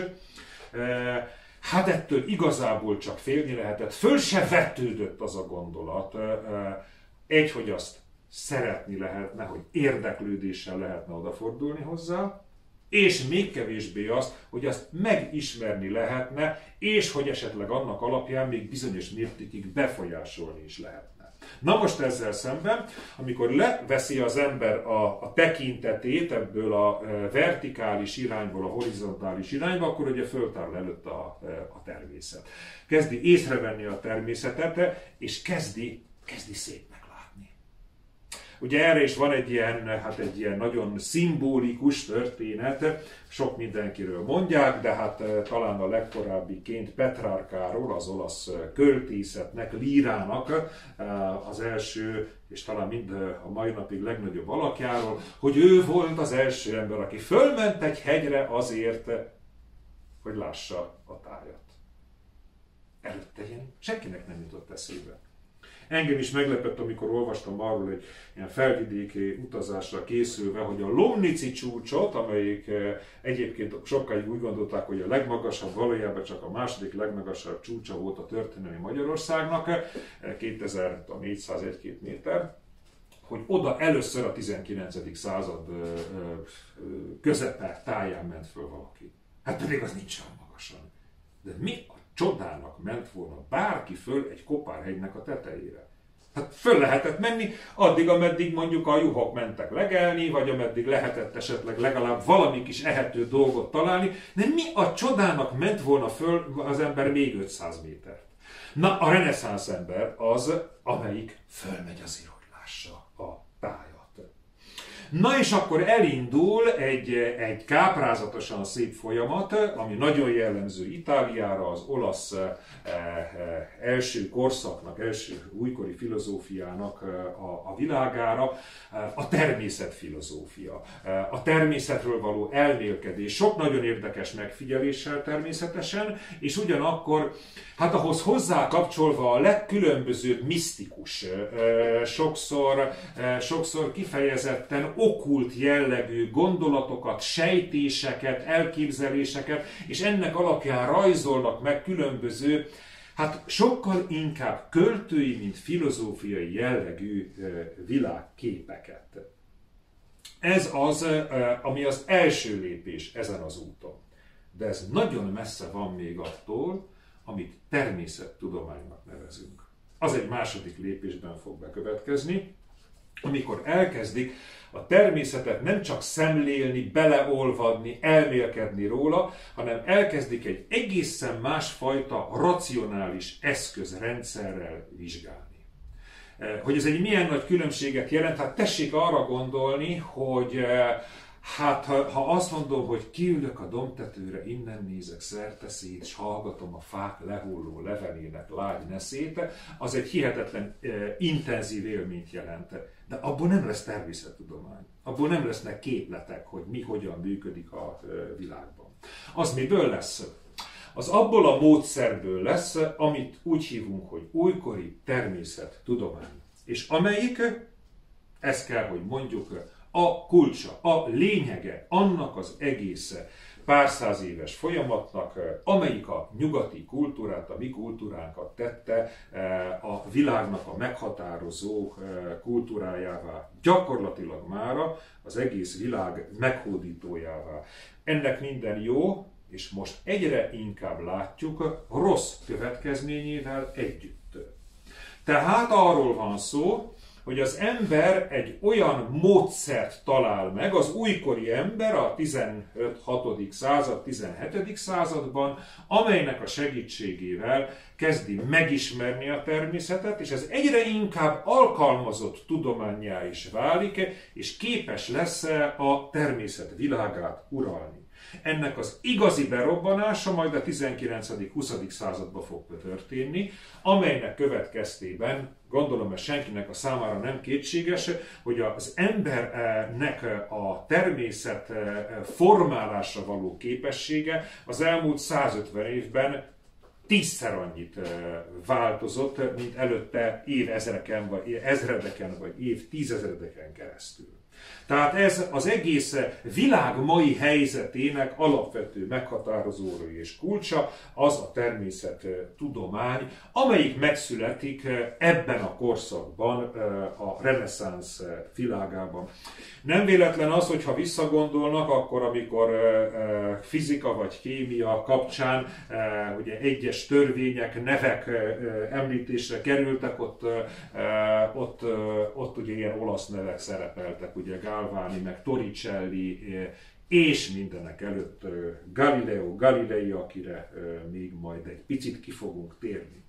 Hát ettől igazából csak félni lehetett, föl se vetődött az a gondolat. Egy, hogy azt szeretni lehetne, hogy érdeklődéssel lehetne odafordulni hozzá, és még kevésbé azt, hogy azt megismerni lehetne, és hogy esetleg annak alapján még bizonyos mértékig befolyásolni is lehetne. Na most ezzel szemben, amikor leveszi az ember a, a tekintetét ebből a vertikális irányból a horizontális irányba, akkor ugye föltár előtt a, a természet. Kezdi észrevenni a természetet, és kezdi, kezdi szépnek látni. Ugye erre is van egy ilyen, hát egy ilyen nagyon szimbolikus történet, sok mindenkiről mondják, de hát talán a legkorábbiként Petrarkáról, az olasz költészetnek, lírának az első, és talán mind a mai napig legnagyobb alakjáról, hogy ő volt az első ember, aki fölment egy hegyre azért, hogy lássa a tájat. Előtte ilyen senkinek nem jutott eszébe. Engem is meglepett, amikor olvastam arról egy ilyen felvidéki utazásra készülve, hogy a Lomnici csúcsot, amelyik egyébként sokáig úgy gondolták, hogy a legmagasabb, valójában csak a második legmagasabb csúcsa volt a történelmi Magyarországnak, kétezer-négyszáz-egy-két méter, hogy oda először a tizenkilencedik század közepe táján ment föl valaki. Hát pedig az nincs olyan magasan. De mi a csodának ment volna bárki föl egy kopárhegynek a tetejére? Hát föl lehetett menni, addig, ameddig mondjuk a juhok mentek legelni, vagy ameddig lehetett esetleg legalább valami kis ehető dolgot találni, de mi a csodának ment volna föl az ember még ötszáz métert? Na, a reneszánsz ember az, amelyik fölmegy azért, hogy lássa a tájat. Na és akkor elindul egy, egy káprázatosan szép folyamat, ami nagyon jellemző Itáliára, az olasz eh, eh, első korszaknak, első újkori filozófiának eh, a, a világára, eh, a természetfilozófia, eh, a természetről való elmélkedés, sok nagyon érdekes megfigyeléssel természetesen, és ugyanakkor hát ahhoz hozzá kapcsolva a legkülönbözőbb misztikus, eh, sokszor, eh, sokszor kifejezetten okkult jellegű gondolatokat, sejtéseket, elképzeléseket, és ennek alapján rajzolnak meg különböző, hát sokkal inkább költői, mint filozófiai jellegű világképeket. Ez az, ami az első lépés ezen az úton. De ez nagyon messze van még attól, amit természettudománynak nevezünk. Az egy második lépésben fog bekövetkezni, amikor elkezdik a természetet nem csak szemlélni, beleolvadni, elmélkedni róla, hanem elkezdik egy egészen másfajta racionális eszközrendszerrel vizsgálni. Hogy ez egy milyen nagy különbséget jelent, hát tessék arra gondolni, hogy hát ha, ha azt mondom, hogy kiülök a dombtetőre, innen nézek szerteszét, és hallgatom a fák lehulló levelének lágy neszét, az egy hihetetlen eh, intenzív élményt jelent. De abból nem lesz természettudomány. Abból nem lesznek képletek, hogy mi hogyan működik a eh, világban. Az miből lesz? Az abból a módszerből lesz, amit úgy hívunk, hogy újkori természettudomány. És amelyik, ezt kell, hogy mondjuk, a kulcsa, a lényege annak az egész pár száz éves folyamatnak, amelyik a nyugati kultúrát, a mi kultúránkat tette a világnak a meghatározó kultúrájává, gyakorlatilag mára az egész világ meghódítójává. Ennek minden jó, és most egyre inkább látjuk rossz következményével együtt. Tehát arról van szó, hogy az ember egy olyan módszert talál meg, az újkori ember a tizenöt-hatodik század, tizenhetedik században, amelynek a segítségével kezdi megismerni a természetet, és ez egyre inkább alkalmazott tudománnyá is válik, és képes lesz a természet világát uralni. Ennek az igazi berobbanása majd a tizenkilencedik-huszadik században fog történni, amelynek következtében, gondolom, hogy senkinek a számára nem kétséges, hogy az embernek a természet formálásra való képessége az elmúlt százötven évben tízszer annyit változott, mint előtte évezreken, vagy ezredeken, vagy évtizedeken keresztül. Tehát ez az egész világ mai helyzetének alapvető meghatározóra és kulcsa az a természettudomány, amelyik megszületik ebben a korszakban, a reneszánsz világában. Nem véletlen az, hogyha visszagondolnak, akkor amikor fizika vagy kémia kapcsán ugye egyes törvények, nevek említésre kerültek, ott, ott, ott ugye ilyen olasz nevek szerepeltek, ugye Galvani, meg Torricelli, és mindenek előtt Galileo Galilei, akire még majd egy picit ki fogunk térni.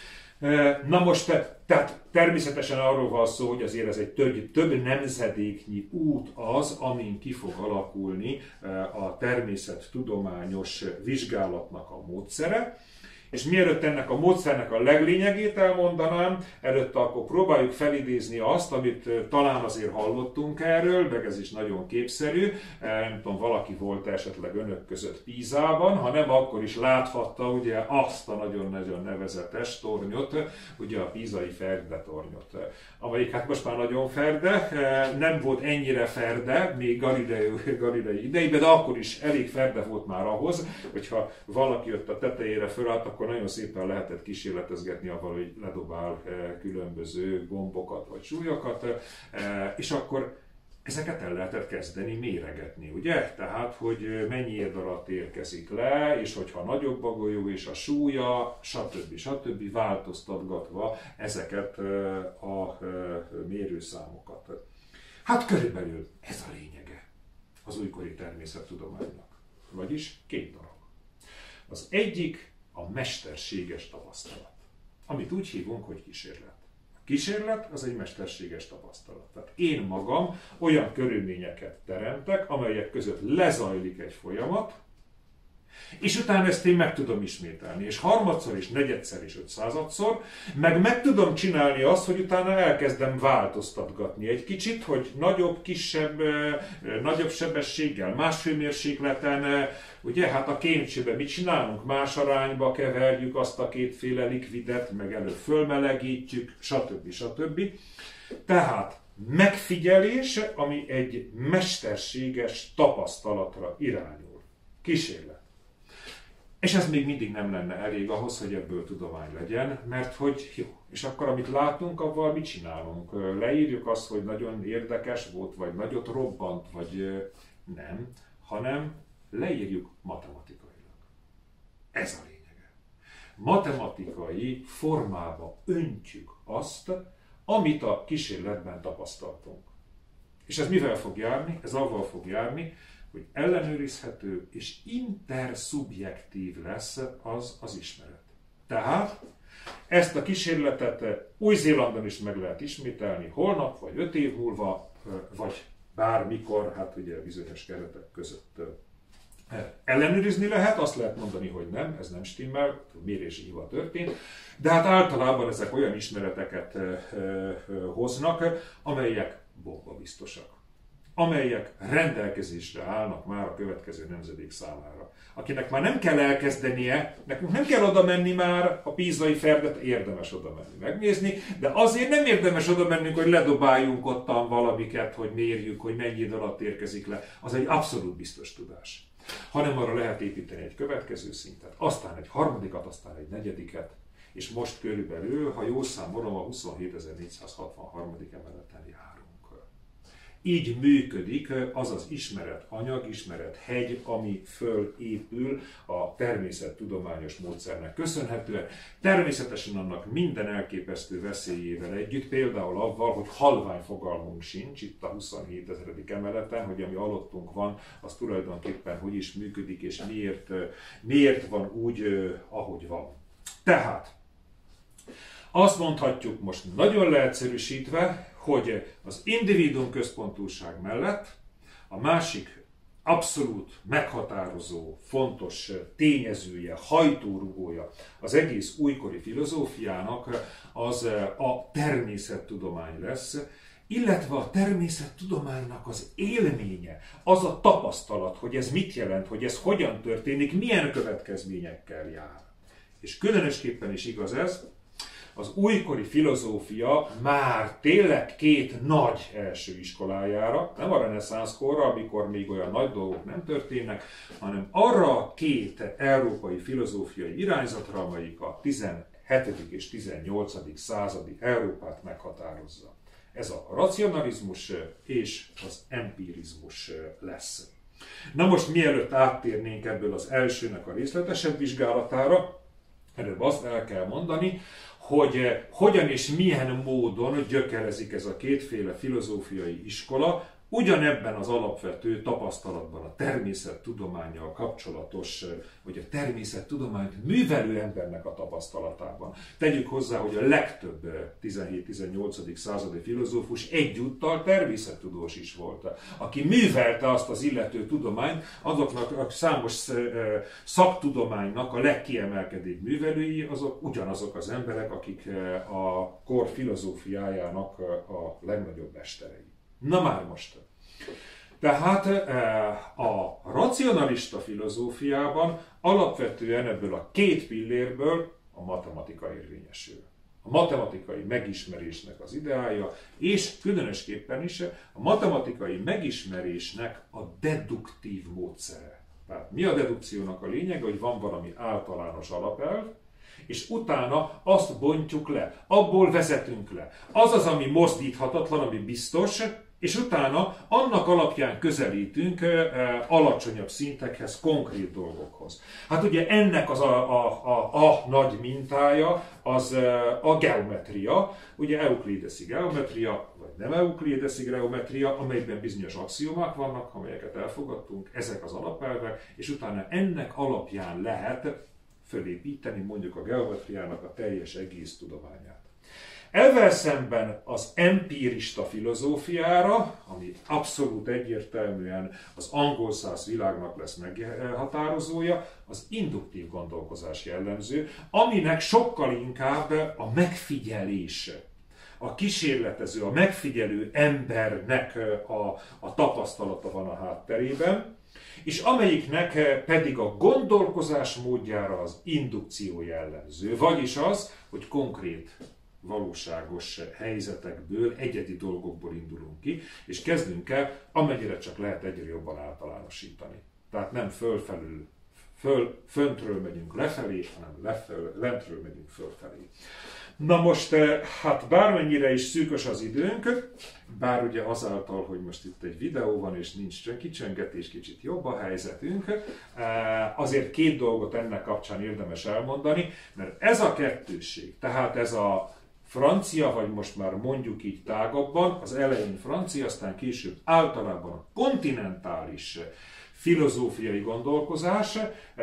Na most, tehát természetesen arról van szó, hogy azért ez egy több, több nemzedéknyi út az, amin ki fog alakulni a természettudományos vizsgálatnak a módszere. És mielőtt ennek a módszernek a leglényegét elmondanám, előtte akkor próbáljuk felidézni azt, amit talán azért hallottunk erről, meg ez is nagyon képszerű. Nem tudom, valaki volt esetleg önök között Pízában, ha nem, akkor is láthatta ugye azt a nagyon-nagyon nevezetes tornyot, ugye a pízai Ferde tornyot, amelyik hát most már nagyon ferde, nem volt ennyire ferde, még Galilei, Galilei idejében, de akkor is elég ferde volt már ahhoz, hogyha valaki jött a tetejére fölállt, akkor nagyon szépen lehetett kísérletezgetni avval, hogy ledobál különböző gombokat vagy súlyokat, és akkor ezeket el lehetett kezdeni méregetni, ugye? Tehát, hogy mennyi év alatt érkezik le, és hogyha nagyobb a golyó és a súlya, stb. stb. Változtatgatva ezeket a mérőszámokat. Hát körülbelül ez a lényege az újkori természettudománynak. Vagyis két dolog. Az egyik a mesterséges tapasztalat, amit úgy hívunk, hogy kísérlet. Kísérlet az egy mesterséges tapasztalat. Tehát én magam olyan körülményeket teremtek, amelyek között lezajlik egy folyamat, és utána ezt én meg tudom ismételni, és harmadszor, és negyedszer, és ötszázadszor, meg meg tudom csinálni azt, hogy utána elkezdem változtatgatni egy kicsit, hogy nagyobb, kisebb, nagyobb sebességgel, más hőmérsékleten, ugye, hát a kémcsőben mit csinálunk? Más arányba keverjük azt a kétféle likvidet, meg előbb fölmelegítjük, stb. stb. Tehát megfigyelés, ami egy mesterséges tapasztalatra irányul. Kísérlet. És ez még mindig nem lenne elég ahhoz, hogy ebből tudomány legyen, mert hogy jó, és akkor amit látunk, avval mit csinálunk? Leírjuk azt, hogy nagyon érdekes volt, vagy nagyot robbant, vagy nem, hanem leírjuk matematikailag. Ez a lényege. Matematikai formába öntjük azt, amit a kísérletben tapasztaltunk. És ez mivel fog járni? Ez avval fog járni, hogy ellenőrizhető és interszubjektív lesz az az ismeret. Tehát ezt a kísérletet Új-Zélandon is meg lehet ismételni holnap, vagy öt év múlva, vagy bármikor, hát ugye bizonyos keretek között ellenőrizni lehet, azt lehet mondani, hogy nem, ez nem stimmel, mérési hiba történt, de hát általában ezek olyan ismereteket hoznak, amelyek bombabiztosak, amelyek rendelkezésre állnak már a következő nemzedék számára. Akinek már nem kell elkezdenie, nekünk nem kell oda menni már a Pízai Ferdet, érdemes oda menni megnézni, de azért nem érdemes oda mennünk, hogy ledobáljunk ottan valamiket, hogy mérjük, hogy mennyi idő alatt érkezik le. Az egy abszolút biztos tudás. Hanem arra lehet építeni egy következő szintet, aztán egy harmadikat, aztán egy negyediket, és most körülbelül, ha jól számolom, a huszonhétezer-négyszázhatvanharmadik emeleten járunk. Így működik az az ismeretanyag, ismerethegy, ami fölépül a természettudományos módszernek köszönhetően. Természetesen annak minden elképesztő veszélyével együtt, például avval, hogy halvány fogalmunk sincs itt a huszonhétezer. emeleten, hogy ami alattunk van, az tulajdonképpen hogy is működik, és miért, miért van úgy, ahogy van. Tehát azt mondhatjuk most nagyon leegyszerűsítve, hogy az individuum központúság mellett a másik abszolút meghatározó, fontos tényezője, hajtórugója az egész újkori filozófiának az a természettudomány lesz, illetve a természettudománynak az élménye, az a tapasztalat, hogy ez mit jelent, hogy ez hogyan történik, milyen következményekkel jár. És különösképpen is igaz ez, az újkori filozófia már tényleg két nagy első iskolájára, nem a reneszánsz korra, amikor még olyan nagy dolgok nem történnek, hanem arra a két európai filozófiai irányzatra, amelyik a tizenhetedik és tizennyolcadik századi Európát meghatározza. Ez a racionalizmus és az empirizmus lesz. Na most mielőtt áttérnénk ebből az elsőnek a részletesebb vizsgálatára, előbb azt el kell mondani, hogy hogyan és milyen módon gyökerezik ez a kétféle filozófiai iskola, ugyanebben az alapvető tapasztalatban, a természettudománnyal kapcsolatos, vagy a természettudományt művelő embernek a tapasztalatában. Tegyük hozzá, hogy a legtöbb tizenhét-tizennyolcadik századi filozófus egyúttal természettudós is volt. Aki művelte azt az illető tudományt, azoknak a számos szaktudománynak a legkiemelkedőbb művelői, azok ugyanazok az emberek, akik a kor filozófiájának a legnagyobb mesterei. Na már most. Tehát a racionalista filozófiában alapvetően ebből a két pillérből a matematika érvényesül. A matematikai megismerésnek az ideája, és különösképpen is a matematikai megismerésnek a deduktív módszere. Tehát mi a dedukciónak a lényege, hogy van valami általános alapelv, és utána azt bontjuk le, abból vezetünk le. Az az, ami mozdíthatatlan, ami biztos, és utána annak alapján közelítünk alacsonyabb szintekhez, konkrét dolgokhoz. Hát ugye ennek az a, a, a, a nagy mintája az a geometria, ugye euklideszi geometria, vagy nem euklideszi geometria, amelyben bizonyos axiomák vannak, amelyeket elfogadtunk, ezek az alapelvek, és utána ennek alapján lehet fölépíteni mondjuk a geometriának a teljes egész tudományát. Ezzel szemben az empirista filozófiára, ami abszolút egyértelműen az angol száz világnak lesz meghatározója, az induktív gondolkozás jellemző, aminek sokkal inkább a megfigyelés, a kísérletező, a megfigyelő embernek a, a tapasztalata van a hátterében, és amelyiknek pedig a gondolkozás módjára az indukció jellemző, vagyis az, hogy konkrét, valóságos helyzetekből, egyedi dolgokból indulunk ki, és kezdünk el, amennyire csak lehet egyre jobban általánosítani. Tehát nem fölfelül, föl, föntről megyünk lefelé, hanem leföl, lentről megyünk fölfelé. Na most, hát bármennyire is szűkös az időnk, bár ugye azáltal, hogy most itt egy videó van és nincs kicsöngetés, kicsit jobb a helyzetünk, azért két dolgot ennek kapcsán érdemes elmondani, mert ez a kettősség, tehát ez a francia, vagy most már mondjuk így tágabban, az elején francia, aztán később általában a kontinentális filozófiai gondolkozás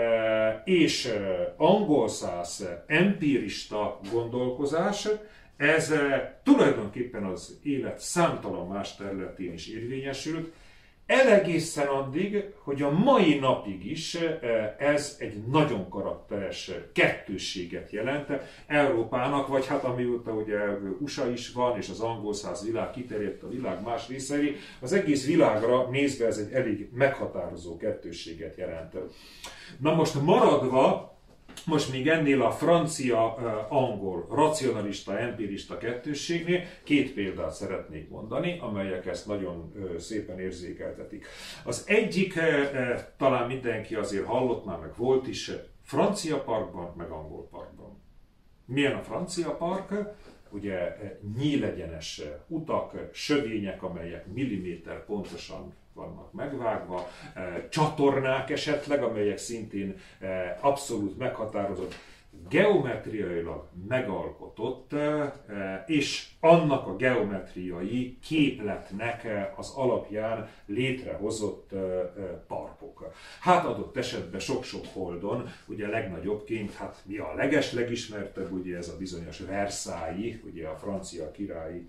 és angol száz empirista gondolkozás, ez tulajdonképpen az élet számtalan más területén is érvényesült, elegészen addig, hogy a mai napig is ez egy nagyon karakteres kettősséget jelent Európának, vagy hát amióta ugye u es á is van, és az angol száz világ kiterjedt a világ más részei, az egész világra nézve ez egy elég meghatározó kettősséget jelent. Na most maradva, most még ennél a francia-angol racionalista, empirista kettősségnél két példát szeretnék mondani, amelyek ezt nagyon szépen érzékeltetik. Az egyik, talán mindenki azért hallott már, meg volt is, francia parkban, meg angol parkban. Milyen a francia park? Ugye nyílegyenes utak, sövények, amelyek milliméter pontosan vannak megvágva, csatornák esetleg, amelyek szintén abszolút meghatározott, geometriailag megalkotott, és annak a geometriai képletnek az alapján létrehozott parkok. Hát adott esetben sok-sok holdon, ugye legnagyobbként, hát mi a leges legismertebb, ugye ez a bizonyos Versailles, ugye a francia királyi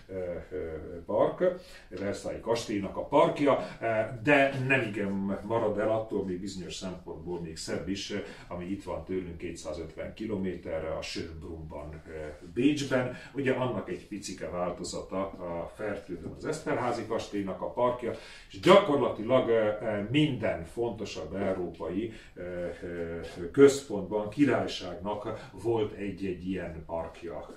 park, Versailles kastélynak a parkja, de nem igen marad el attól, még bizonyos szempontból még szebb is, ami itt van tőlünk kétszázötven kilométerre a Schönbrunn-ban, Bécsben. Ugye annak egy picike változata a Fertődön az Eszterházy kastélynak a parkja, és gyakorlatilag minden fontosabb európai központban, királyságnak volt egy-egy ilyen parkja.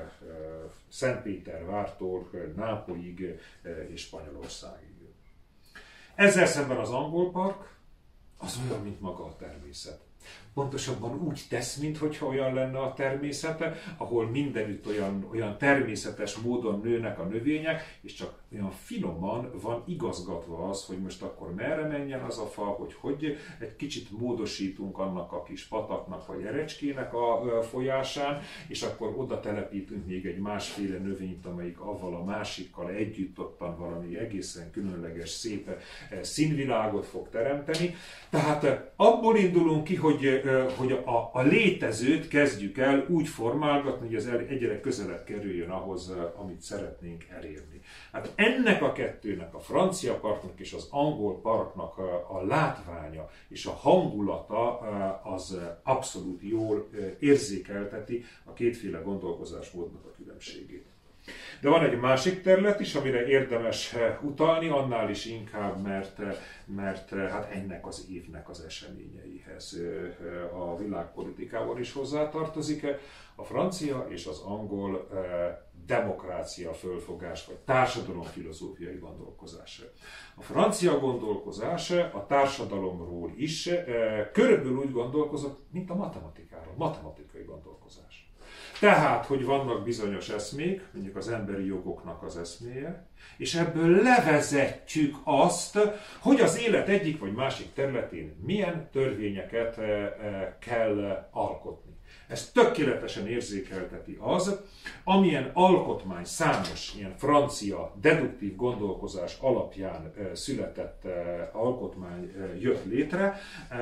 Szentpétervártól Nápolyig és Spanyolországig. Ezzel szemben az angol park az olyan, mint maga a természet. Pontosabban úgy tesz, mintha olyan lenne a természete, ahol mindenütt olyan, olyan természetes módon nőnek a növények, és csak olyan finoman van igazgatva az, hogy most akkor merre menjen az a fa, hogy hogy egy kicsit módosítunk annak a kis pataknak vagy erecskének a folyásán, és akkor oda telepítünk még egy másféle növényt, amelyik avval a másikkal együtt ottan valami egészen különleges, szép színvilágot fog teremteni. Tehát abból indulunk ki, hogy hogy a, a létezőt kezdjük el úgy formálgatni, hogy ez egyre közelebb kerüljön ahhoz, amit szeretnénk elérni. Hát ennek a kettőnek, a francia parknak és az angol parknak a, a látványa és a hangulata az abszolút jól érzékelteti a kétféle gondolkozásmódnak a különbségét. De van egy másik terület is, amire érdemes utalni, annál is inkább, mert, mert hát ennek az évnek az eseményeihez a világpolitikában is hozzátartozik. A francia és az angol demokrácia fölfogás, vagy társadalomfilozófiai gondolkozás. A francia gondolkozás a társadalomról is körülbelül úgy gondolkozott, mint a matematikáról, matematikai gondolkozás. Tehát, hogy vannak bizonyos eszmék, mondjuk az emberi jogoknak az eszméje, és ebből levezetjük azt, hogy az élet egyik vagy másik területén milyen törvényeket kell alkotni. Ezt tökéletesen érzékelteti az, amilyen alkotmány számos ilyen francia deduktív gondolkozás alapján született alkotmány jött létre.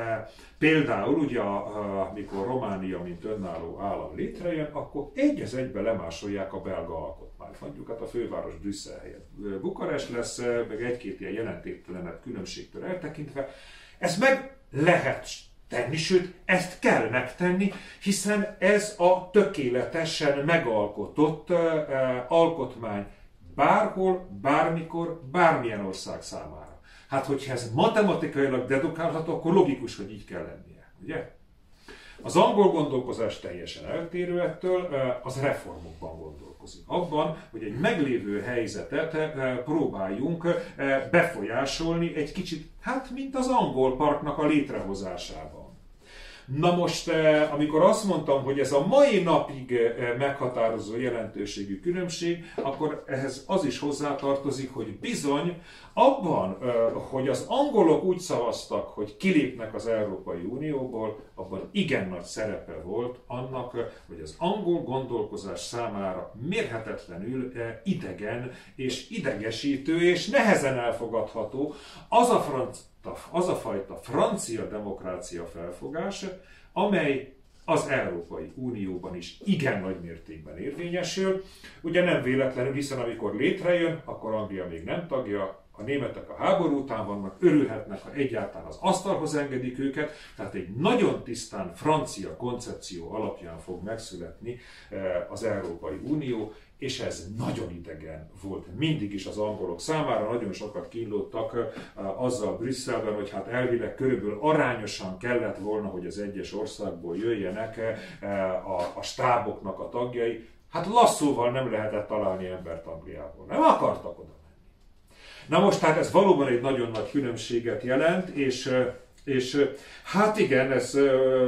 Például ugye, amikor Románia, mint önálló állam létrejön, akkor egy az egybe lemásolják a belga alkotmányt. Mondjuk hát a főváros Brüsszel helyett Bukarest lesz, meg egy-két ilyen jelentéktelenebb különbségtől eltekintve. Ezt meg lehet tenni, sőt, ezt kell megtenni, hiszen ez a tökéletesen megalkotott uh, alkotmány bárhol, bármikor, bármilyen ország számára. Hát, hogyha ez matematikailag dedukálható, akkor logikus, hogy így kell lennie, ugye? Az angol gondolkozás teljesen eltérő ettől, az reformokban gondolkozik. Abban, hogy egy meglévő helyzetet próbáljunk befolyásolni egy kicsit, hát mint az angol parknak a létrehozásában. Na most, amikor azt mondtam, hogy ez a mai napig meghatározó jelentőségű különbség, akkor ehhez az is hozzátartozik, hogy bizony abban, hogy az angolok úgy szavaztak, hogy kilépnek az Európai Unióból, abban igen nagy szerepe volt annak, hogy az angol gondolkozás számára mérhetetlenül idegen és idegesítő és nehezen elfogadható az a francia az a fajta francia demokrácia felfogás, amely az Európai Unióban is igen nagy mértékben érvényesül. Ugye nem véletlenül, hiszen amikor létrejön, akkor Anglia még nem tagja, a németek a háború után vannak, örülhetnek, ha egyáltalán az asztalhoz engedik őket, tehát egy nagyon tisztán francia koncepció alapján fog megszületni az Európai Unió, és ez nagyon idegen volt mindig is az angolok számára, nagyon sokat kínlódtak azzal Brüsszelben, hogy hát elvileg körülbelül arányosan kellett volna, hogy az egyes országból jöjjenek a, a stáboknak a tagjai. Hát lasszóval nem lehetett találni embert Angliából, nem akartak oda menni. Na most hát ez valóban egy nagyon nagy különbséget jelent, és, és hát igen, ez,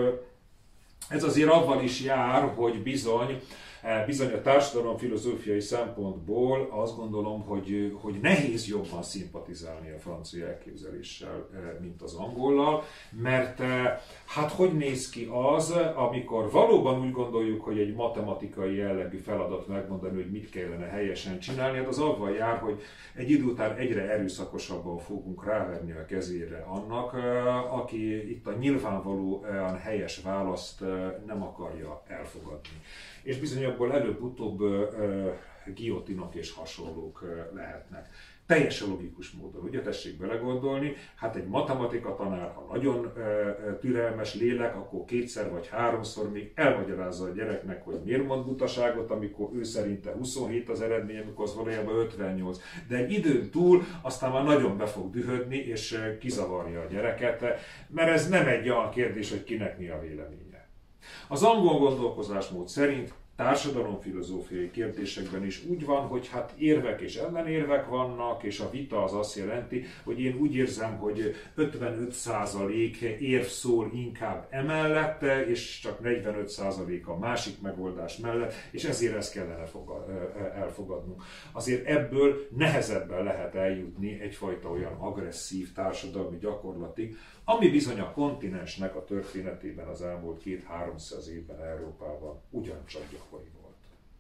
ez azért avval is jár, hogy bizony, Bizony a társadalomfilozófiai szempontból azt gondolom, hogy, hogy nehéz jobban szimpatizálni a francia elképzeléssel, mint az angollal, mert hát hogy néz ki az, amikor valóban úgy gondoljuk, hogy egy matematikai jellegű feladat megmondani, hogy mit kellene helyesen csinálni, hát az avval jár, hogy egy idő után egyre erőszakosabban fogunk ráverni a kezére annak, aki itt a nyilvánvalóan helyes választ nem akarja elfogadni. És bizony abból előbb-utóbb uh, guillotinok és hasonlók uh, lehetnek. Teljesen logikus módon, ugye tessék belegondolni, hát egy matematika tanár, ha nagyon uh, türelmes lélek, akkor kétszer vagy háromszor még elmagyarázza a gyereknek, hogy miért mond butaságot, amikor ő szerinte huszonhét az eredmény, amikor az valójában ötvennyolc. De egy időn túl aztán már nagyon be fog dühödni, és uh, kizavarja a gyereket, mert ez nem egy olyan kérdés, hogy kinek mi a véleménye. Az angol gondolkozásmód szerint társadalomfilozófiai kérdésekben is úgy van, hogy hát érvek és ellenérvek vannak, és a vita az azt jelenti, hogy én úgy érzem, hogy ötvenöt százalék érv szól inkább emellett, és csak negyvenöt százalék a másik megoldás mellett, és ezért ezt kellene elfogadnunk. Azért ebből nehezebben lehet eljutni egyfajta olyan agresszív társadalmi gyakorlatig, ami bizony a kontinensnek a történetében az elmúlt két-háromszáz évben Európában ugyancsak gyakori volt.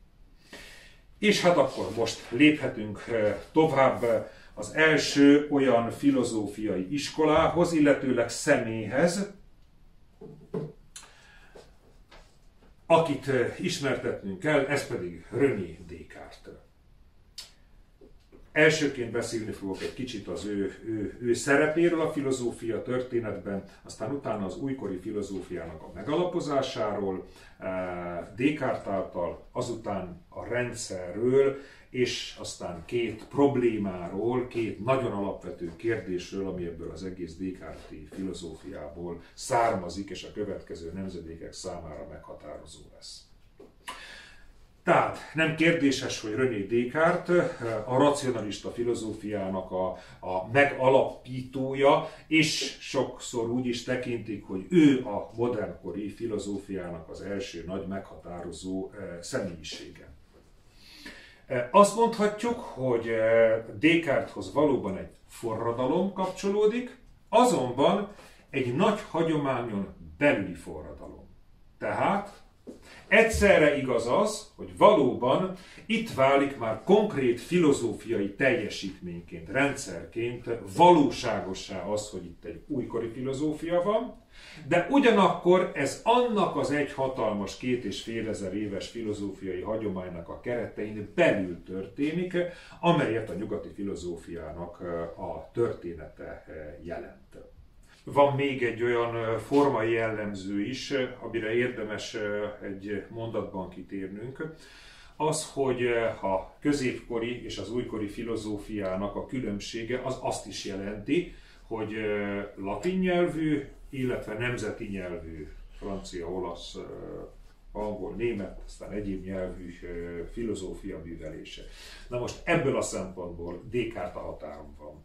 És hát akkor most léphetünk tovább az első olyan filozófiai iskolához, illetőleg személyhez, akit ismertetnünk kell, ez pedig René Descartes. Elsőként beszélni fogok egy kicsit az ő, ő, ő szerepéről a filozófia történetben, aztán utána az újkori filozófiának a megalapozásáról, Descartes által, azután a rendszerről, és aztán két problémáról, két nagyon alapvető kérdésről, ami ebből az egész Descartes-i filozófiából származik, és a következő nemzedékek számára meghatározó lesz. Tehát nem kérdéses, hogy René Descartes a racionalista filozófiának a, a megalapítója, és sokszor úgy is tekintik, hogy ő a modernkori filozófiának az első nagy meghatározó személyisége. Azt mondhatjuk, hogy Descarteshoz valóban egy forradalom kapcsolódik, azonban egy nagy hagyományon belüli forradalom. Tehát Egyszerre igaz az, hogy valóban itt válik már konkrét filozófiai teljesítményként, rendszerként valóságossá az, hogy itt egy újkori filozófia van, de ugyanakkor ez annak az egy hatalmas két és fél ezer éves filozófiai hagyománynak a keretein belül történik, amelyet a nyugati filozófiának a története jelent. Van még egy olyan formai jellemző is, amire érdemes egy mondatban kitérnünk, az, hogy a középkori és az újkori filozófiának a különbsége az azt is jelenti, hogy latin nyelvű, illetve nemzeti nyelvű, francia, olasz, angol, német, aztán egyéb nyelvű filozófia művelése. Na most ebből a szempontból Descartes a határon van.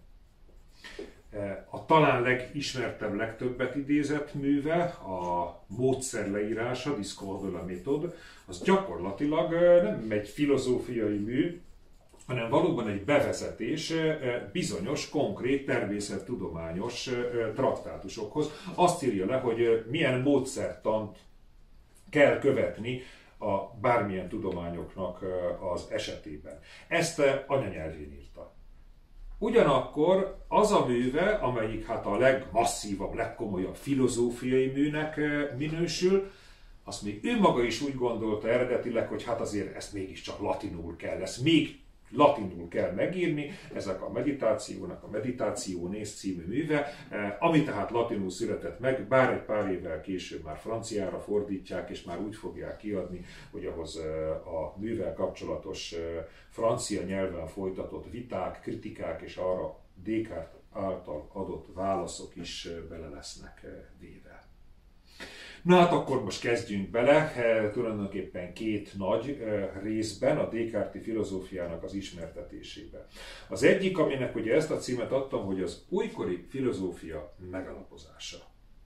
A talán legismertebb, legtöbbet idézett műve, a módszer leírása, Discours de la méthode, az gyakorlatilag nem egy filozófiai mű, hanem valóban egy bevezetés bizonyos, konkrét, természettudományos traktátusokhoz. Azt írja le, hogy milyen módszertant kell követni a bármilyen tudományoknak az esetében. Ezt anyanyelvén írta. Ugyanakkor az a műve, amelyik hát a legmasszívabb, legkomolyabb filozófiai műnek minősül, azt még ő maga is úgy gondolta eredetileg, hogy hát azért ezt mégiscsak latinul kell, ezt még latinul kell megírni, ezek a meditációnak a Meditáció néz című műve, ami tehát latinul született meg, bár egy pár évvel később már franciára fordítják, és már úgy fogják kiadni, hogy ahhoz a művel kapcsolatos francia nyelven folytatott viták, kritikák és arra Descartes által adott válaszok is bele lesznek véve. Na hát akkor most kezdjünk bele, tulajdonképpen két nagy részben a Descartes-i filozófiának az ismertetésébe. Az egyik, aminek ugye ezt a címet adtam, hogy az újkori filozófia megalapozása.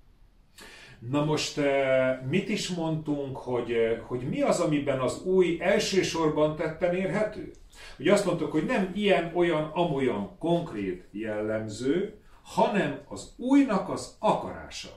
Na most mit is mondtunk, hogy, hogy mi az, amiben az új elsősorban tetten érhető? Ugye azt mondtuk, hogy nem ilyen, olyan, amolyan konkrét jellemző, hanem az újnak az akarása.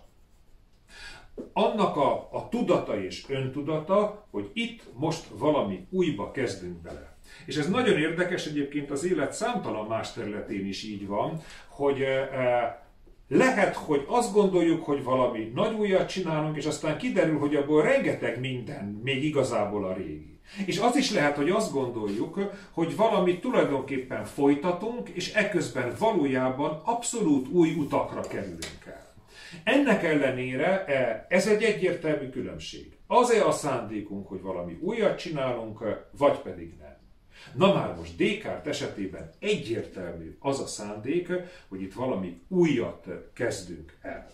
Annak a, a tudata és öntudata, hogy itt most valami újba kezdünk bele. És ez nagyon érdekes, egyébként az élet számtalan más területén is így van, hogy e, lehet, hogy azt gondoljuk, hogy valami nagy újat csinálunk, és aztán kiderül, hogy abból rengeteg minden még igazából a régi. És az is lehet, hogy azt gondoljuk, hogy valamit tulajdonképpen folytatunk, és eközben valójában abszolút új utakra kerülünk el. Ennek ellenére ez egy egyértelmű különbség. Az-e a szándékunk, hogy valami újat csinálunk, vagy pedig nem. Na már most Descartes esetében egyértelmű az a szándék, hogy itt valami újat kezdünk el.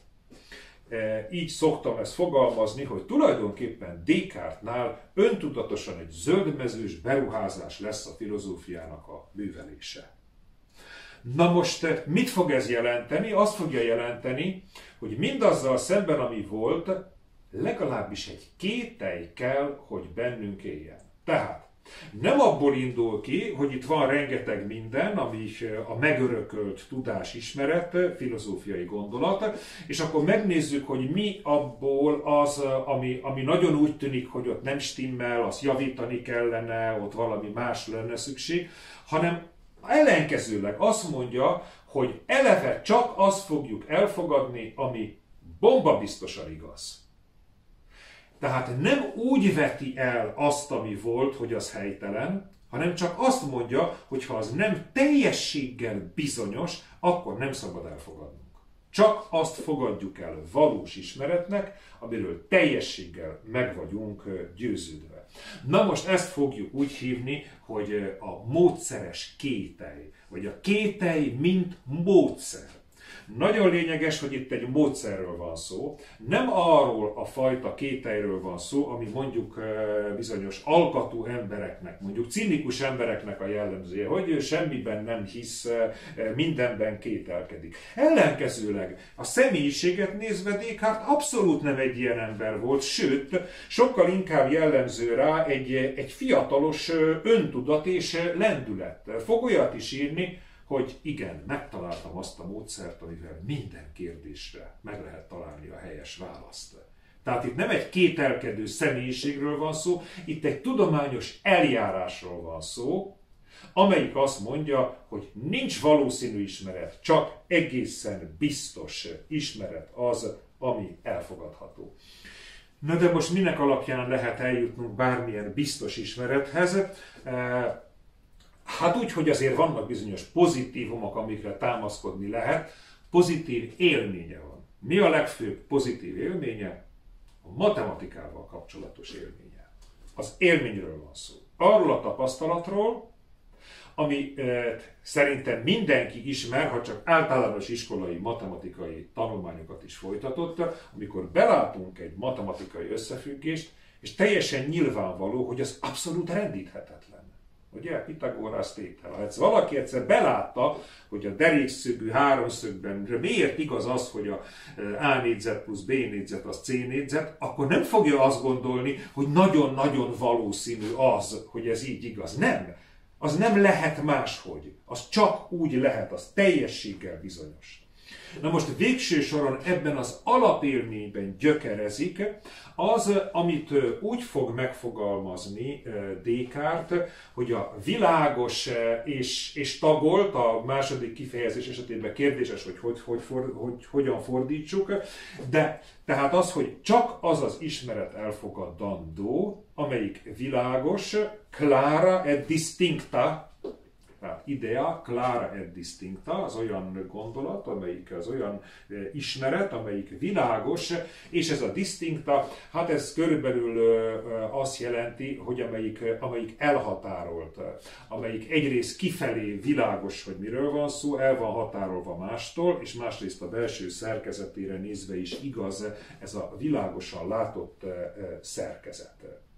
Így szoktam ezt fogalmazni, hogy tulajdonképpen Descartesnál öntudatosan egy zöldmezős beruházás lesz a filozófiának a művelése. Na most mit fog ez jelenteni? Azt fogja jelenteni, hogy mindazzal szemben, ami volt, legalábbis egy kételj kell, hogy bennünk éljen. Tehát nem abból indul ki, hogy itt van rengeteg minden, ami a megörökölt tudás, ismeret, filozófiai gondolat, és akkor megnézzük, hogy mi abból az, ami, ami nagyon úgy tűnik, hogy ott nem stimmel, azt javítani kellene, ott valami más lenne szükség, hanem ellenkezőleg azt mondja, hogy eleve csak azt fogjuk elfogadni, ami bombabiztosan igaz. Tehát nem úgy veti el azt, ami volt, hogy az helytelen, hanem csak azt mondja, hogy ha az nem teljességgel bizonyos, akkor nem szabad elfogadnunk. Csak azt fogadjuk el valós ismeretnek, amiről teljességgel meg vagyunk győződve. Na most ezt fogjuk úgy hívni, hogy a módszeres kételj, vagy a kételj mint módszer. Nagyon lényeges, hogy itt egy módszerről van szó, nem arról a fajta kételyről van szó, ami mondjuk bizonyos alkatú embereknek, mondjuk cinikus embereknek a jellemzője, hogy ő semmiben nem hisz, mindenben kételkedik. Ellenkezőleg a személyiséget nézve Descartes abszolút nem egy ilyen ember volt, sőt, sokkal inkább jellemző rá egy, egy fiatalos öntudat és lendület. Fog olyat is írni, hogy igen, megtaláltam azt a módszert, amivel minden kérdésre meg lehet találni a helyes választ. Tehát itt nem egy kételkedő személyiségről van szó, itt egy tudományos eljárásról van szó, amelyik azt mondja, hogy nincs valószínű ismeret, csak egészen biztos ismeret az, ami elfogadható. Na de most minek alapján lehet eljutnunk bármilyen biztos ismerethez? Hát úgy, hogy azért vannak bizonyos pozitívumok, amikre támaszkodni lehet. Pozitív élménye van. Mi a legfőbb pozitív élménye? A matematikával kapcsolatos élménye. Az élményről van szó. Arról a tapasztalatról, ami e, szerintem mindenki ismer, ha csak általános iskolai matematikai tanulmányokat is folytatott, amikor belátunk egy matematikai összefüggést, és teljesen nyilvánvaló, hogy az abszolút rendíthetetlen. Ugye? Pitagorasz tétel. Ha egyszer valaki egyszer belátta, hogy a derékszögű háromszögben miért igaz az, hogy a A négyzet plusz B négyzet az C négyzet, akkor nem fogja azt gondolni, hogy nagyon-nagyon valószínű az, hogy ez így igaz. Nem. Az nem lehet máshogy. Az csak úgy lehet, az teljességgel bizonyos. Na most végső soron ebben az alapélményben gyökerezik az, amit úgy fog megfogalmazni Descartes, hogy a világos és, és tagolt, a második kifejezés esetében kérdéses, hogy, hogy, hogy, hogy, hogy hogyan fordítsuk, de tehát az, hogy csak az az ismeret elfogadandó, amelyik világos, clara et distincta, tehát idea, clara et distincta, az olyan gondolat, amelyik az olyan ismeret, amelyik világos, és ez a distincta, hát ez körülbelül azt jelenti, hogy amelyik, amelyik elhatárolt, amelyik egyrészt kifelé világos, hogy miről van szó, el van határolva mástól, és másrészt a belső szerkezetére nézve is igaz ez a világosan látott szerkezet.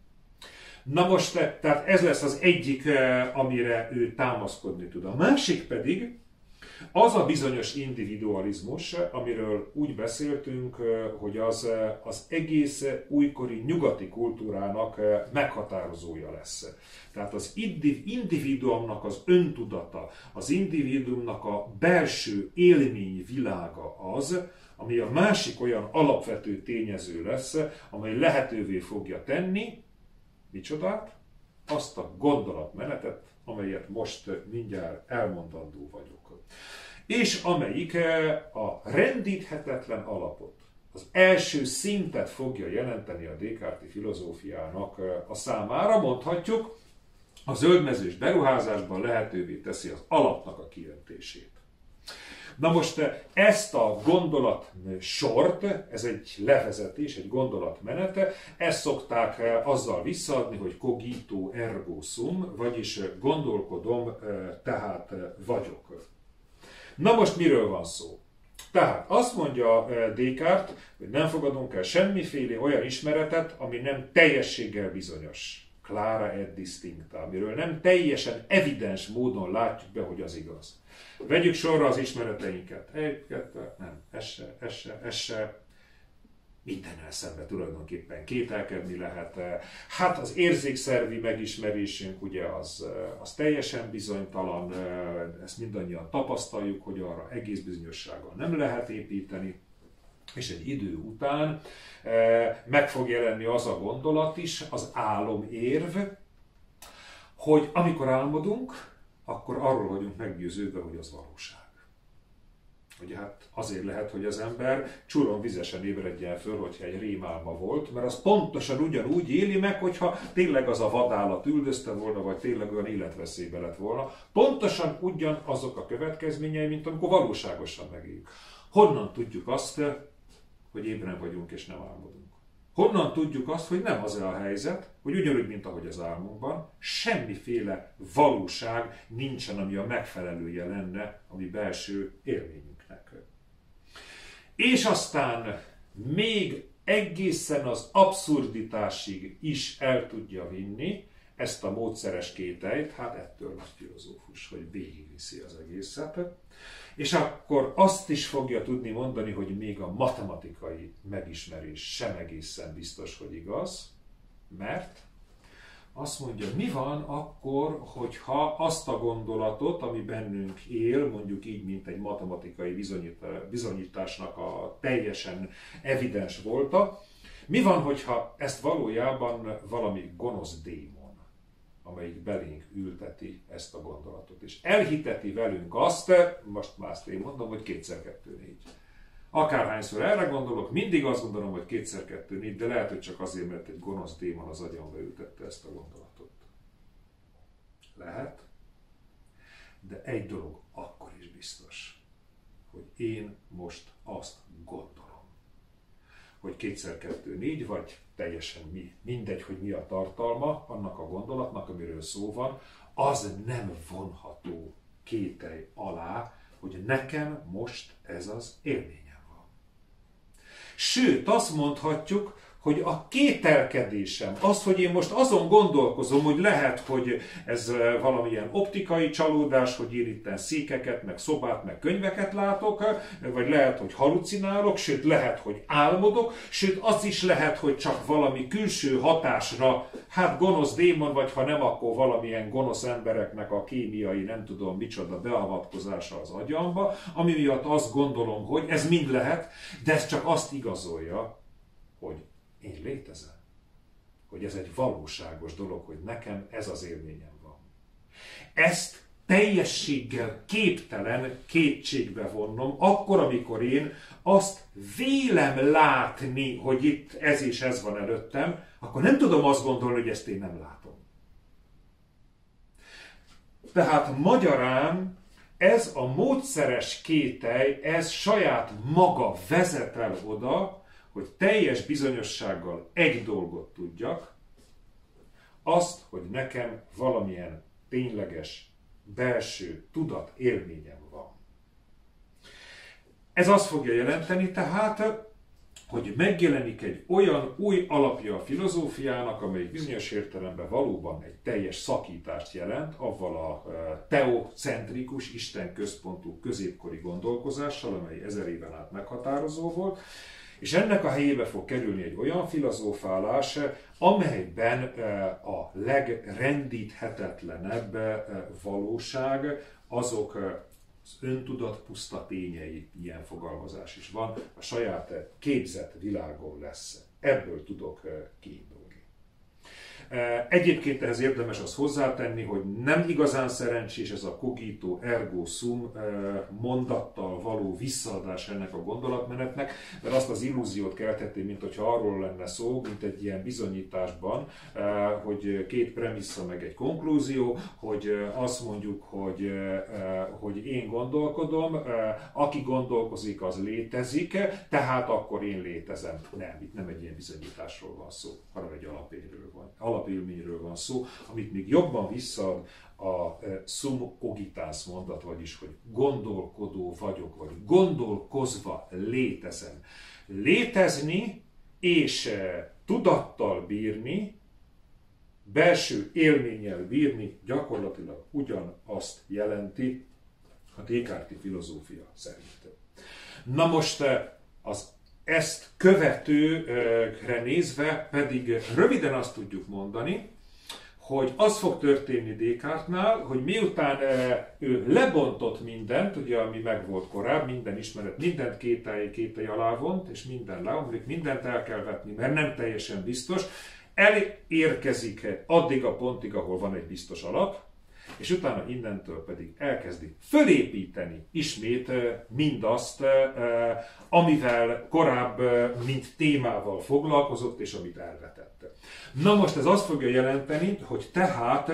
Na most, tehát ez lesz az egyik, amire ő támaszkodni tud. A másik pedig az a bizonyos individualizmus, amiről úgy beszéltünk, hogy az, az egész újkori nyugati kultúrának meghatározója lesz. Tehát az individuumnak az öntudata, az individuumnak a belső élményvilága az, ami a másik olyan alapvető tényező lesz, amely lehetővé fogja tenni, micsodát? Azt a gondolatmenetet, amelyet most mindjárt elmondandó vagyok. És amelyik a rendíthetetlen alapot, az első szintet fogja jelenteni a Descartes-i filozófiának a számára, mondhatjuk, a zöldmezős beruházásban lehetővé teszi az alapnak a kiöntését. Na most ezt a gondolat sort, ez egy levezetés, egy gondolatmenete, ezt szokták azzal visszaadni, hogy cogito ergo sum, vagyis gondolkodom, tehát vagyok. Na most miről van szó? Tehát azt mondja Descartes, hogy nem fogadunk el semmiféle olyan ismeretet, ami nem teljességgel bizonyos. Clara et distincta, amiről nem teljesen evidens módon látjuk be, hogy az igaz. Vegyük sorra az ismereteinket. Egy, kettő, nem, ez se, ez se, ez se. Mindennel szemben tulajdonképpen kételkedni lehet. Hát az érzékszervi megismerésünk ugye az, az teljesen bizonytalan, ezt mindannyian tapasztaljuk, hogy arra egész bizonyossággal nem lehet építeni. És egy idő után meg fog jelenni az a gondolat is, az álomérv, hogy amikor álmodunk, akkor arról vagyunk meggyőződve, hogy az valóság. Ugye hát azért lehet, hogy az ember csuron vizesen ébredjen föl, hogyha egy rémálma volt, mert az pontosan ugyanúgy éli meg, hogyha tényleg az a vadállat üldözte volna, vagy tényleg olyan életveszélybe lett volna. Pontosan ugyanazok a következményei, mint amikor valóságosan megéljük. Honnan tudjuk azt, hogy ébren vagyunk és nem álmodunk? Honnan tudjuk azt, hogy nem az a helyzet, hogy ugyanúgy, mint ahogy az álmunkban, semmiféle valóság nincsen, ami a megfelelője lenne a mi belső élményünknek. És aztán még egészen az abszurditásig is el tudja vinni ezt a módszeres kételyt, hát ettől nagy filozófus, hogy végigviszi az egészet. És akkor azt is fogja tudni mondani, hogy még a matematikai megismerés sem egészen biztos, hogy igaz, mert azt mondja, mi van akkor, hogyha azt a gondolatot, ami bennünk él, mondjuk így, mint egy matematikai bizonyításnak a teljesen evidens volta, Mi van, hogyha ezt valójában valami gonosz démon, amelyik belénk ülteti ezt a gondolatot, és elhiteti velünk azt, most már azt én mondom, hogy kétszer kettő négy. Akárhányszor erre gondolok, mindig azt gondolom, hogy kétszer kettő négy, de lehet, hogy csak azért, mert egy gonosz démon az agyamba ültette ezt a gondolatot. Lehet, de egy dolog akkor is biztos, hogy én most azt gondolom, hogy kétszer kettő négy, vagy teljesen mi, mindegy, hogy mi a tartalma annak a gondolatnak, amiről szó van, az nem vonható kételj alá, hogy nekem most ez az élményem van. Sőt, azt mondhatjuk, hogy a kételkedésem, az, hogy én most azon gondolkozom, hogy lehet, hogy ez valamilyen optikai csalódás, hogy én itten székeket, meg szobát, meg könyveket látok, vagy lehet, hogy halucinálok, sőt lehet, hogy álmodok, sőt az is lehet, hogy csak valami külső hatásra, hát gonosz démon, vagy ha nem, akkor valamilyen gonosz embereknek a kémiai, nem tudom micsoda beavatkozása az agyamba, ami miatt azt gondolom, hogy ez mind lehet, de ez csak azt igazolja, hogy én létezem. Hogy ez egy valóságos dolog, hogy nekem ez az élményem van. Ezt teljességgel képtelen kétségbe vonnom, akkor, amikor én azt vélem látni, hogy itt ez és ez van előttem, akkor nem tudom azt gondolni, hogy ezt én nem látom. Tehát magyarán ez a módszeres kételj, ez saját maga vezet el oda, hogy teljes bizonyossággal egy dolgot tudjak, azt, hogy nekem valamilyen tényleges, belső tudat élményem van. Ez azt fogja jelenteni tehát, hogy megjelenik egy olyan új alapja a filozófiának, amely bizonyos értelemben valóban egy teljes szakítást jelent, avval a teocentrikus, istenközpontú középkori gondolkozással, amely ezer éven át meghatározó volt, és ennek a helyébe fog kerülni egy olyan filozófálás, amelyben a legrendíthetetlenebb valóság azok az öntudat puszta tényei, ilyen fogalmazás is van, a saját képzett világon lesz. Ebből tudok kiindulni. Egyébként ehhez érdemes azt hozzátenni, hogy nem igazán szerencsés ez a cogito ergo sum mondattal való visszaadás ennek a gondolatmenetnek, mert azt az illúziót keltheti, mint hogyha arról lenne szó, mint egy ilyen bizonyításban, hogy két premissza meg egy konklúzió, hogy azt mondjuk, hogy, hogy én gondolkodom, aki gondolkozik, az létezik, tehát akkor én létezem. Nem, itt nem egy ilyen bizonyításról van szó, hanem egy alapérről van. alapélményről van szó, amit még jobban visszaad a sum cogitans mondat, vagyis, hogy gondolkodó vagyok, vagy gondolkozva létezem. Létezni és tudattal bírni, belső élménnyel bírni gyakorlatilag ugyanazt jelenti a Descartes-i filozófia szerint. Na most az ezt követőre nézve pedig röviden azt tudjuk mondani, hogy az fog történni Descartesnál, hogy miután ő lebontott mindent, ugye ami megvolt korábban, minden ismeret, mindent kételj, kételj alá vont, és minden leomlik, mindent el kell vetni, mert nem teljesen biztos, elérkezik addig a pontig, ahol van egy biztos alap, és utána innentől pedig elkezdi fölépíteni ismét mindazt, amivel korább, mint témával foglalkozott, és amit elvetett. Na most ez azt fogja jelenteni, hogy tehát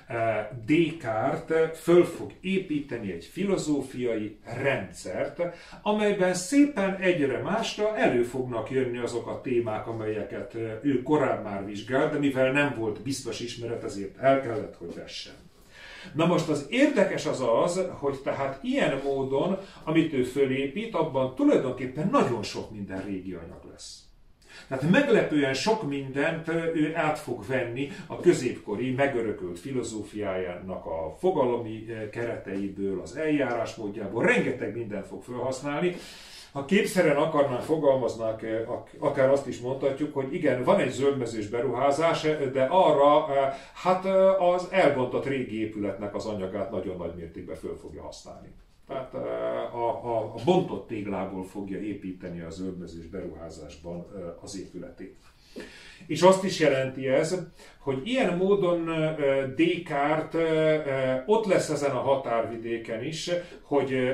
Descartes föl fog építeni egy filozófiai rendszert, amelyben szépen egyre másra elő fognak jönni azok a témák, amelyeket ő korábban már vizsgált, de mivel nem volt biztos ismeret, ezért el kellett, hogy vessen. Na most az érdekes az az, hogy tehát ilyen módon, amit ő fölépít, abban tulajdonképpen nagyon sok minden régi anyag lesz. Tehát meglepően sok mindent ő át fog venni a középkori megörökölt filozófiájának a fogalmi kereteiből, az eljárásmódjából, rengeteg mindent fog felhasználni. Ha képszerűen akarnánk, fogalmaznánk, akár azt is mondhatjuk, hogy igen, van egy zöldmezős beruházás, de arra hát az elbontott régi épületnek az anyagát nagyon nagy mértékben föl fogja használni. Tehát a, a, a bontott téglából fogja építeni a zöldmezős beruházásban az épületét. És azt is jelenti ez, hogy ilyen módon Descartes ott lesz ezen a határvidéken is, hogy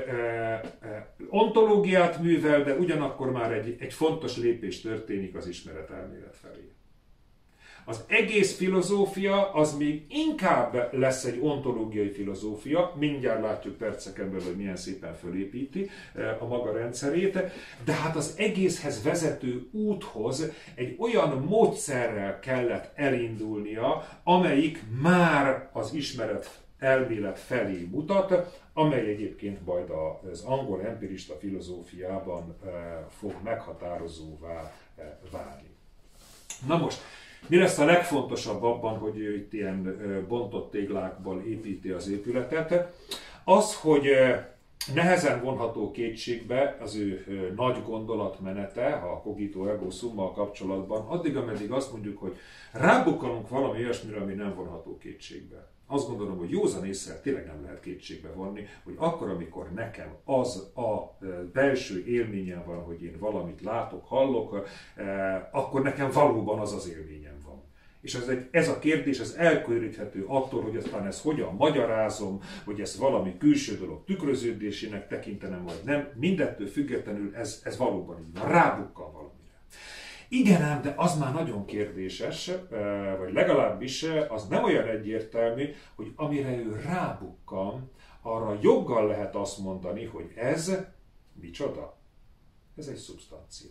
ontológiát művel, de ugyanakkor már egy, egy fontos lépés történik az ismeretelmélet felé. Az egész filozófia az még inkább lesz egy ontológiai filozófia, mindjárt látjuk perceken belül, hogy milyen szépen fölépíti a maga rendszerét, de hát az egészhez vezető úthoz egy olyan módszerrel kellett elindulnia, amelyik már az ismeret elmélet felé mutat, amely egyébként majd az angol empirista filozófiában fog meghatározóvá válni. Na most, mi lesz a legfontosabb abban, hogy ő itt ilyen bontott téglákból építi az épületet? Az, hogy nehezen vonható kétségbe az ő nagy gondolatmenete, a cogito ergo summal kapcsolatban, addig, ameddig azt mondjuk, hogy rábukkanunk valami olyasmire, ami nem vonható kétségbe. Azt gondolom, hogy józan észre tényleg nem lehet kétségbe vonni, hogy akkor, amikor nekem az a belső élményem van, hogy én valamit látok, hallok, akkor nekem valóban az az élményem van. És ez, egy, ez a kérdés, ez elkülöníthető attól, hogy aztán ezt hogyan magyarázom, hogy ez valami külső dolog tükröződésének tekintenem, vagy nem. Mindettől függetlenül ez, ez valóban így van, rábukkan valamire. Igen ám, de az már nagyon kérdéses, vagy legalábbis az nem olyan egyértelmű, hogy amire ő rábukkan, arra joggal lehet azt mondani, hogy ez micsoda? Ez egy szubstancia.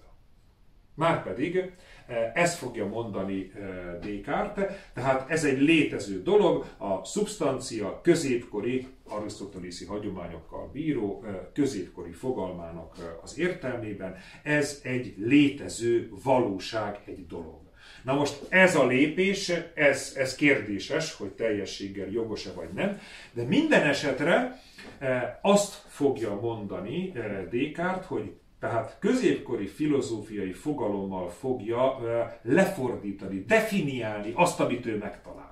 Márpedig ezt fogja mondani Descartes, tehát ez egy létező dolog, a szubstancia középkori, arisztotelészi hagyományokkal bíró középkori fogalmának az értelmében, ez egy létező valóság, egy dolog. Na most ez a lépés, ez, ez kérdéses, hogy teljességgel jogos-e vagy nem, de minden esetre azt fogja mondani Descartes, hogy tehát középkori filozófiai fogalommal fogja lefordítani, definiálni azt, amit ő megtalált.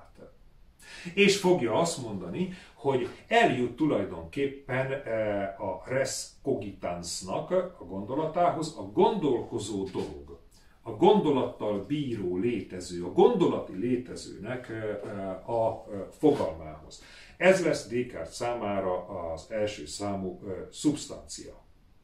És fogja azt mondani, hogy eljut tulajdonképpen a res cogitansnak a gondolatához, a gondolkozó dolog, a gondolattal bíró létező, a gondolati létezőnek a fogalmához. Ez lesz Descartes számára az első számú szubstancia.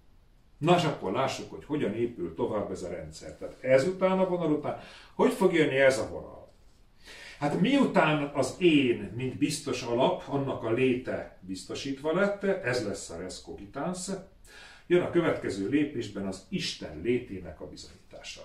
Na és akkor lássuk, hogy hogyan épül tovább ez a rendszer. Tehát ezután a vonal után, hogy fog jönni ez a vonal? Hát miután az én, mint biztos alap, annak a léte biztosítva lett, ez lesz a res cogitans, jön a következő lépésben az Isten létének a bizonyítása.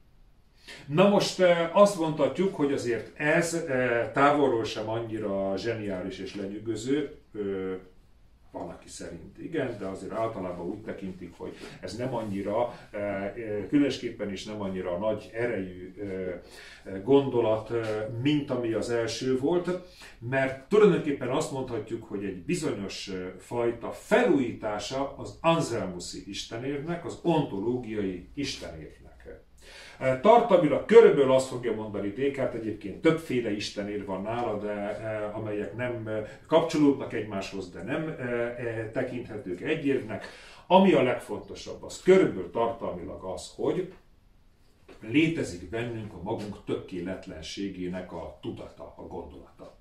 Na most azt mondhatjuk, hogy azért ez távolról sem annyira zseniális és lenyűgöző, van, aki szerint igen, de azért általában úgy tekintik, hogy ez nem annyira, különösképpen is nem annyira nagy erejű gondolat, mint ami az első volt, mert tulajdonképpen azt mondhatjuk, hogy egy bizonyos fajta felújítása az Anselmuszi istenérvnek, az ontológiai istenérvnek. Tartalmilag körülbelül azt fogja mondani Descartes, egyébként többféle istenér van nála, de amelyek nem kapcsolódnak egymáshoz, de nem tekinthetők egyérvnek. Ami a legfontosabb, az körülbelül tartalmilag az, hogy létezik bennünk a magunk tökéletlenségének a tudata, a gondolata.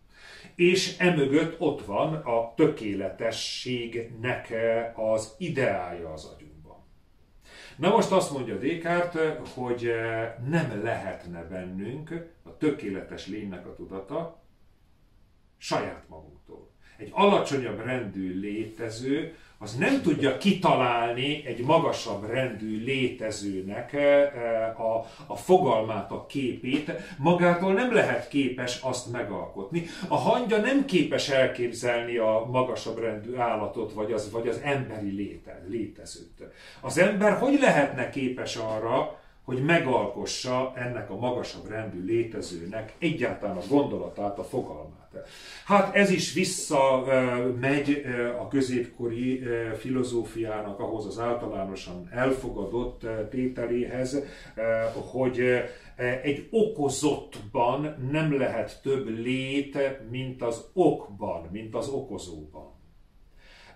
És emögött ott van a tökéletességnek az ideája az agyunkban. Na most azt mondja Descartes, hogy nem lehetne bennünk a tökéletes lénynek a tudata saját magunktól. Egy alacsonyabb rendű létező, az nem tudja kitalálni egy magasabb rendű létezőnek a, a fogalmát, a képét, magától nem lehet képes azt megalkotni. A hangya nem képes elképzelni a magasabb rendű állatot, vagy az, vagy az emberi léte, létezőt. Az ember hogy lehetne képes arra, hogy megalkossa ennek a magasabb rendű létezőnek egyáltalán a gondolatát, a fogalmát. Hát ez is visszamegy a középkori filozófiának ahhoz az általánosan elfogadott tételéhez, hogy egy okozottban nem lehet több lét, mint az okban, mint az okozóban.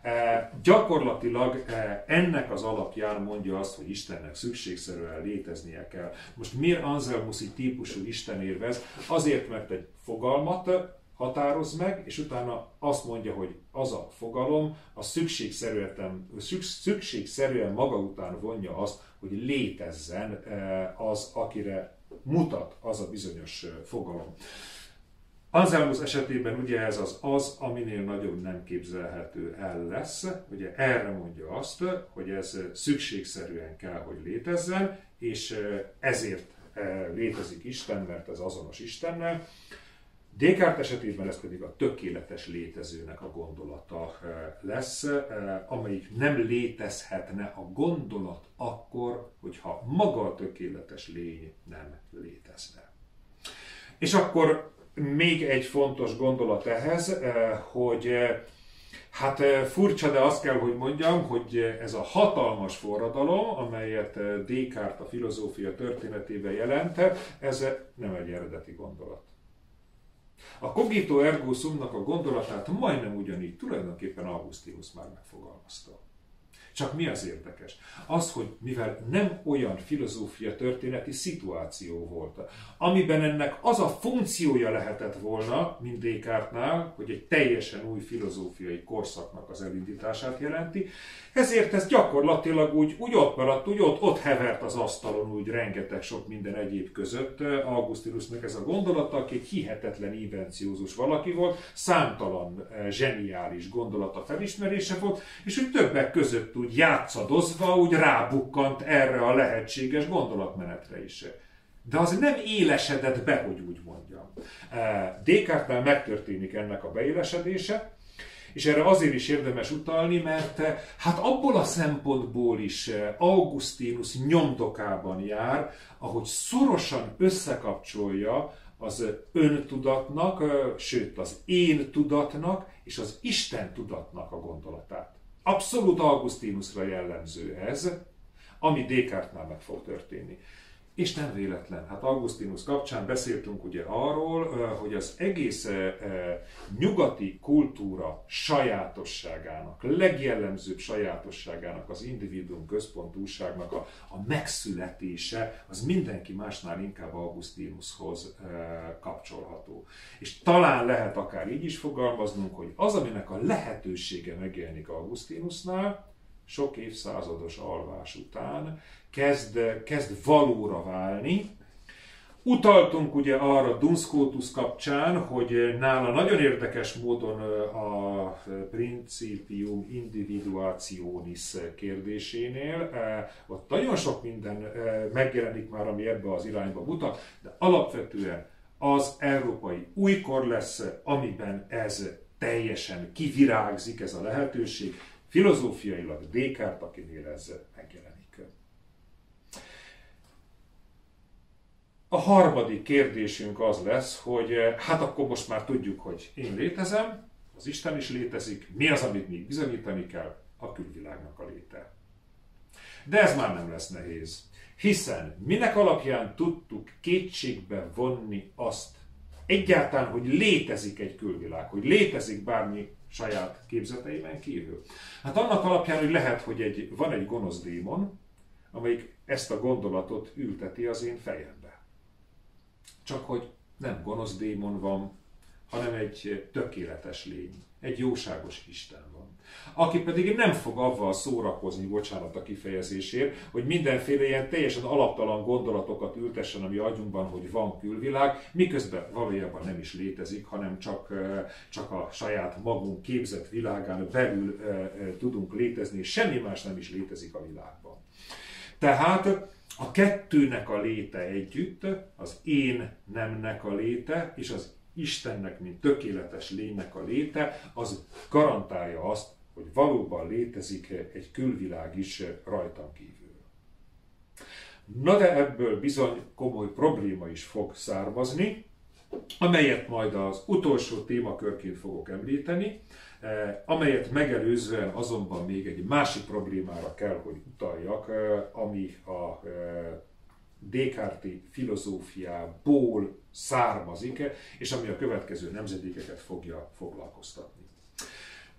E, gyakorlatilag e, ennek az alapján mondja azt, hogy Istennek szükségszerűen léteznie kell. Most miért Anselmus így típusú Isten érvez? Azért, mert egy fogalmat határoz meg, és utána azt mondja, hogy az a fogalom a szükségszerűen, szükségszerűen maga után vonja azt, hogy létezzen az, akire mutat az a bizonyos fogalom. Anselmus esetében ugye ez az az, aminél nagyobb nem képzelhető el lesz. Ugye erre mondja azt, hogy ez szükségszerűen kell, hogy létezzen, és ezért létezik Isten, mert ez azonos Istennel. Descartes esetében ez pedig a tökéletes létezőnek a gondolata lesz, amelyik nem létezhetne a gondolat akkor, hogyha maga a tökéletes lény nem létezne. És akkor még egy fontos gondolat ehhez, hogy hát furcsa, de azt kell, hogy mondjam, hogy ez a hatalmas forradalom, amelyet Descartes a filozófia történetében jelent, ez nem egy eredeti gondolat. A cogito ergo sumnak a gondolatát majdnem ugyanígy tulajdonképpen Augustinus már megfogalmazta. Csak mi az érdekes? Az, hogy mivel nem olyan filozófia történeti szituáció volt, amiben ennek az a funkciója lehetett volna, mint Descartesnál, hogy egy teljesen új filozófiai korszaknak az elindítását jelenti, ezért ez gyakorlatilag úgy, úgy ott maradt, úgy ott, ott hevert az asztalon, úgy rengeteg sok minden egyéb között. Augustinusnak ez a gondolata, aki egy hihetetlen invenciózus valaki volt, számtalan zseniális gondolata felismerése volt, és úgy többek között úgy játszadozva, úgy rábukkant erre a lehetséges gondolatmenetre is. De az nem élesedett be, hogy úgy mondjam. Descartesnál megtörténik ennek a beélesedése, és erre azért is érdemes utalni, mert hát abból a szempontból is Augustinus nyomdokában jár, ahogy szorosan összekapcsolja az öntudatnak, sőt az én tudatnak és az Isten tudatnak a gondolatát. Abszolút Augustinusra jellemző ez, ami Descartesnál meg fog történni. És nem véletlen. Hát Augustinus kapcsán beszéltünk ugye arról, hogy az egész nyugati kultúra sajátosságának, legjellemzőbb sajátosságának, az individuum központúságnak a, a megszületése, az mindenki másnál inkább Augustinushoz kapcsolható. És talán lehet akár így is fogalmaznunk, hogy az, aminek a lehetősége megjelenik Augustinusnál, sok évszázados alvás után kezd, kezd valóra válni. Utaltunk ugye arra Duns Scotus kapcsán, hogy nála nagyon érdekes módon a Principium Individuationis kérdésénél ott nagyon sok minden megjelenik már, ami ebbe az irányba mutat, de alapvetően az európai újkor lesz, amiben ez teljesen kivirágzik, ez a lehetőség. Filozófiailag Descartes, akinél ez megjelenik. A harmadik kérdésünk az lesz, hogy hát akkor most már tudjuk, hogy én létezem, az Isten is létezik, mi az, amit még bizonyítani kell? A külvilágnak a léte. De ez már nem lesz nehéz, hiszen minek alapján tudtuk kétségbe vonni azt egyáltalán, hogy létezik egy külvilág, hogy létezik bármi saját képzeteimen kívül. Hát annak alapján, hogy lehet, hogy egy, van egy gonosz démon, amelyik ezt a gondolatot ülteti az én fejembe. Csak hogy nem gonosz démon van, hanem egy tökéletes lény, egy jóságos Isten van. Aki pedig nem fog avval szórakozni, bocsánat a kifejezésért, hogy mindenféle ilyen teljesen alaptalan gondolatokat ültessen a mi agyunkban, hogy van külvilág, miközben valójában nem is létezik, hanem csak, csak a saját magunk képzett világán belül tudunk létezni, és semmi más nem is létezik a világban. Tehát a kettőnek a léte együtt, az én nemnek a léte, és az Istennek, mint tökéletes lénynek a léte, az garantálja azt, hogy valóban létezik egy külvilág is rajtam kívül. Na de ebből bizony komoly probléma is fog származni, amelyet majd az utolsó témakörként fogok említeni, amelyet megelőzően azonban még egy másik problémára kell, hogy utaljak, ami a Descartes-i filozófiából származik, és ami a következő nemzedékeket fogja foglalkoztatni.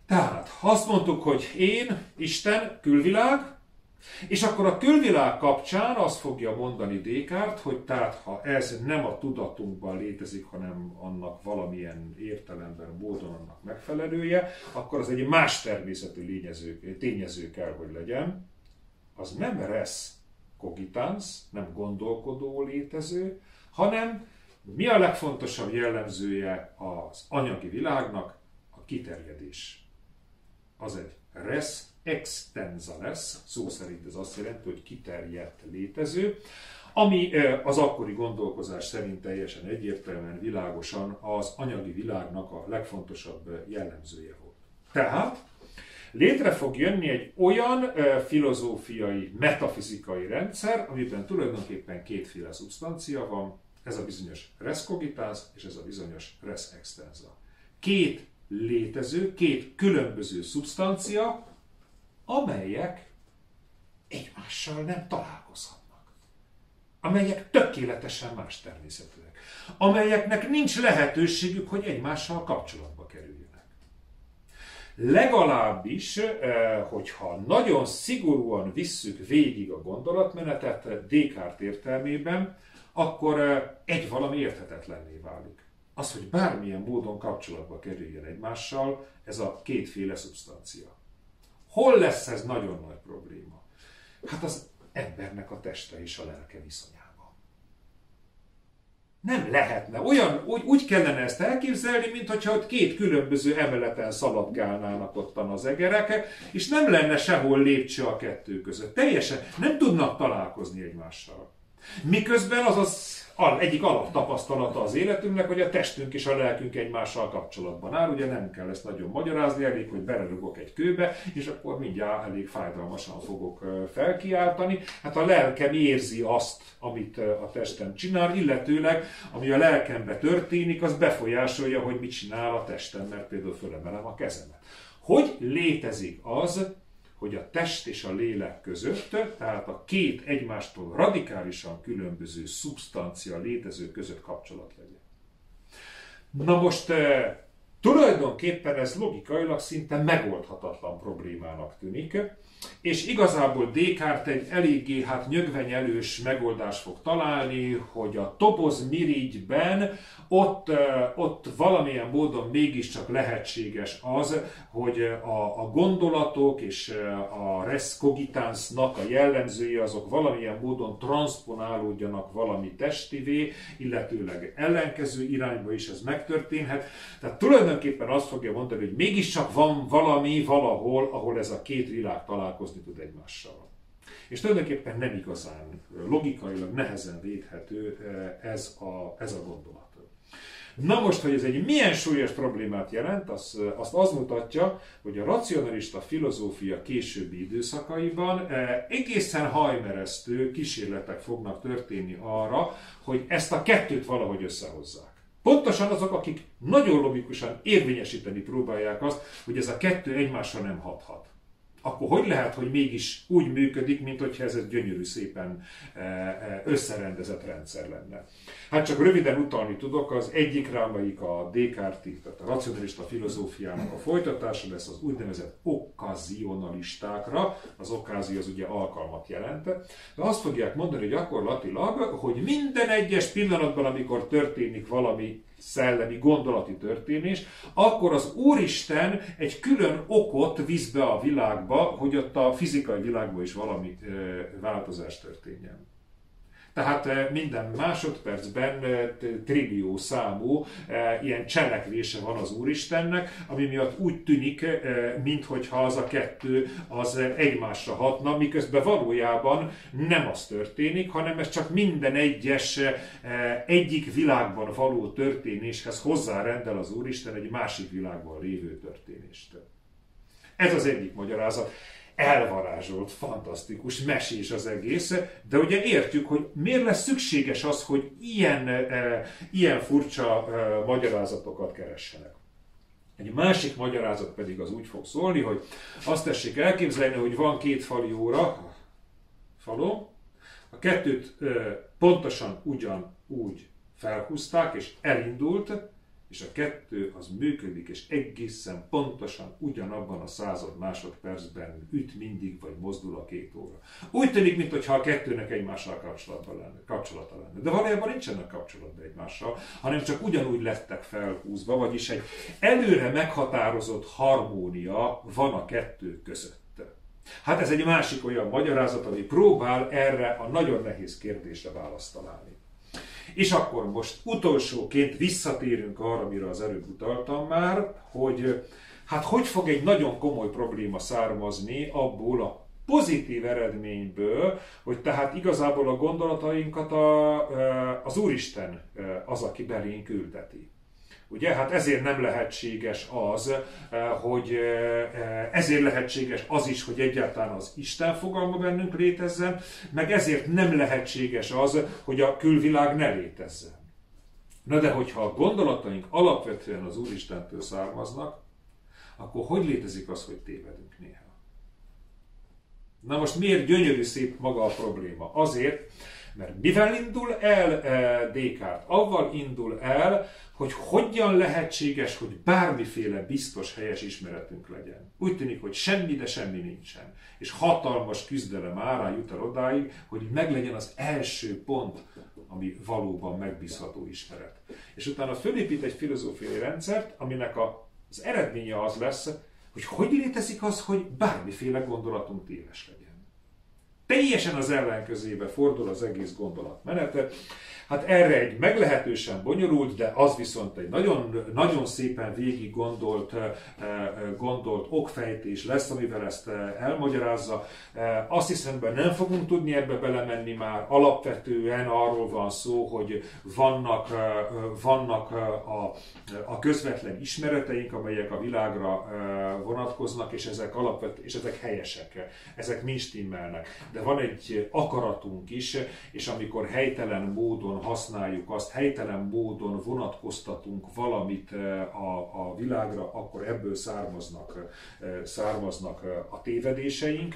Tehát azt mondtuk, hogy én, Isten, külvilág, és akkor a külvilág kapcsán azt fogja mondani Descartes, hogy tehát ha ez nem a tudatunkban létezik, hanem annak valamilyen értelemben, módon annak megfelelője, akkor az egy más természetű lényező, tényező kell, hogy legyen. Az nem res cogitans, nem gondolkodó létező, hanem mi a legfontosabb jellemzője az anyagi világnak? A kiterjedés. Az egy res extensa lesz, szó szerint ez azt jelenti, hogy kiterjedt létező, ami az akkori gondolkozás szerint teljesen egyértelműen, világosan az anyagi világnak a legfontosabb jellemzője volt. Tehát létre fog jönni egy olyan filozófiai, metafizikai rendszer, amiben tulajdonképpen kétféle szubstancia van, ez a bizonyos res cogitans és ez a bizonyos res extensa. Két létező, két különböző szubstancia, amelyek egymással nem találkozhatnak. Amelyek tökéletesen más természetűek. Amelyeknek nincs lehetőségük, hogy egymással kapcsolatba kerüljenek. Legalábbis, hogyha nagyon szigorúan visszük végig a gondolatmenetet Descartes értelmében, akkor egy valami érthetetlenné válik. Az, hogy bármilyen módon kapcsolatba kerüljön egymással, ez a kétféle szubstancia. Hol lesz ez nagyon nagy probléma? Hát az embernek a teste és a lelke viszonyában. Nem lehetne. Olyan, úgy, úgy kellene ezt elképzelni, mintha ott két különböző emeleten szaladgálnának ottan az egerek, és nem lenne sehol lépcső a kettő között. Teljesen nem tudnak találkozni egymással. Miközben az az egyik alaptapasztalata az életünknek, hogy a testünk és a lelkünk egymással kapcsolatban áll. Ugye nem kell ezt nagyon magyarázni, elég, hogy belerugok egy kőbe, és akkor mindjárt elég fájdalmasan fogok felkiáltani. Hát a lelkem érzi azt, amit a testem csinál, illetőleg, ami a lelkembe történik, az befolyásolja, hogy mit csinál a testem, mert például fölemelem a kezemet. Hogy létezik az, hogy a test és a lélek között, tehát a két egymástól radikálisan különböző szubstancia létező között kapcsolat legyen. Na most tulajdonképpen ez logikailag szinte megoldhatatlan problémának tűnik, és igazából Descartes egy eléggé hát nyögvenyelős megoldást fog találni, hogy a topoz-mirigyben ott, ott valamilyen módon mégiscsak lehetséges az, hogy a, a gondolatok és a res cogitansnak a jellemzői azok valamilyen módon transponálódjanak valami testivé, illetőleg ellenkező irányba is ez megtörténhet. Tehát tulajdonképpen azt fogja mondani, hogy mégiscsak van valami valahol, ahol ez a két világ találkozni tud egymással. És tulajdonképpen nem igazán, logikailag nehezen védhető ez a, ez a gondolat. Na most, hogy ez egy milyen súlyos problémát jelent, azt, azt az mutatja, hogy a racionalista filozófia későbbi időszakaiban egészen hajmeresztő kísérletek fognak történni arra, hogy ezt a kettőt valahogy összehozzák. Pontosan azok, akik nagyon logikusan érvényesíteni próbálják azt, hogy ez a kettő egymással nem hathat. Akkor hogy lehet, hogy mégis úgy működik, mint hogyha ez egy gyönyörű, szépen összerendezett rendszer lenne? Hát csak röviden utalni tudok, az egyikre, amelyik a Descartes, tehát a racionalista filozófiának a folytatása lesz, az úgynevezett okkazionalistákra, az okkázió az ugye alkalmat jelent, de azt fogják mondani gyakorlatilag, hogy minden egyes pillanatban, amikor történik valami szellemi, gondolati történés, akkor az Úristen egy külön okot visz be a világba, hogy ott a fizikai világban is valami változás történjen. Tehát minden másodpercben trillió számú ilyen cselekvése van az Úristennek, ami miatt úgy tűnik, minthogyha az a kettő az egymásra hatna, miközben valójában nem az történik, hanem ez csak minden egyes egyik világban való történéshez hozzárendel az Úristen egy másik világban lévő történést. Ez az egyik magyarázat. Elvarázsolt, fantasztikus, mesés az egész, de ugye értjük, hogy miért lesz szükséges az, hogy ilyen, e, ilyen furcsa e, magyarázatokat keressenek. Egy másik magyarázat pedig az úgy fog szólni, hogy azt tessék elképzelni, hogy van két fali óra, falom, a kettőt e, pontosan ugyanúgy felhúzták és elindult, és a kettő az működik, és egészen pontosan ugyanabban a század másodpercben üt mindig, vagy mozdul a két óra. Úgy tűnik, mintha a kettőnek egymással kapcsolatban lenne, kapcsolata lenne. De valójában nincsenek kapcsolatban egymással, hanem csak ugyanúgy lettek felhúzva, vagyis egy előre meghatározott harmónia van a kettő között. Hát ez egy másik olyan magyarázat, ami próbál erre a nagyon nehéz kérdésre választ találni. És akkor most utolsóként visszatérünk arra, amire az előbb utaltam már, hogy hát hogy fog egy nagyon komoly probléma származni abból a pozitív eredményből, hogy tehát igazából a gondolatainkat a, az Úristen az, aki belénk küldeti. Ugye, hát ezért nem lehetséges az, hogy ezért lehetséges az is, hogy egyáltalán az Isten fogalma bennünk létezzen, meg ezért nem lehetséges az, hogy a külvilág ne létezzen. Na de hogyha a gondolataink alapvetően az Úristentől származnak, akkor hogy létezik az, hogy tévedünk néha? Na most miért gyönyörű szép maga a probléma? Azért, mert mivel indul el Descartes? Avval indul el, hogy hogyan lehetséges, hogy bármiféle biztos, helyes ismeretünk legyen. Úgy tűnik, hogy semmi, de semmi nincsen. És hatalmas küzdelem árán jut el odáig, hogy meglegyen az első pont, ami valóban megbízható ismeret. És utána fölépít egy filozófiai rendszert, aminek az eredménye az lesz, hogy hogy létezik az, hogy bármiféle gondolatunk téves legyen. Teljesen az ellenkezébe fordul az egész gondolatmenete. Hát erre egy meglehetősen bonyolult, de az viszont egy nagyon, nagyon szépen végig gondolt, gondolt okfejtés lesz, amivel ezt elmagyarázza. Azt hiszem, hogy nem fogunk tudni ebbe belemenni már. Alapvetően arról van szó, hogy vannak, vannak a, a közvetlen ismereteink, amelyek a világra vonatkoznak, és ezek, alapvető, és ezek helyesek, ezek mind stimmelnek. De van egy akaratunk is, és amikor helytelen módon használjuk azt, helytelen módon vonatkoztatunk valamit a, a világra, akkor ebből származnak, származnak a tévedéseink.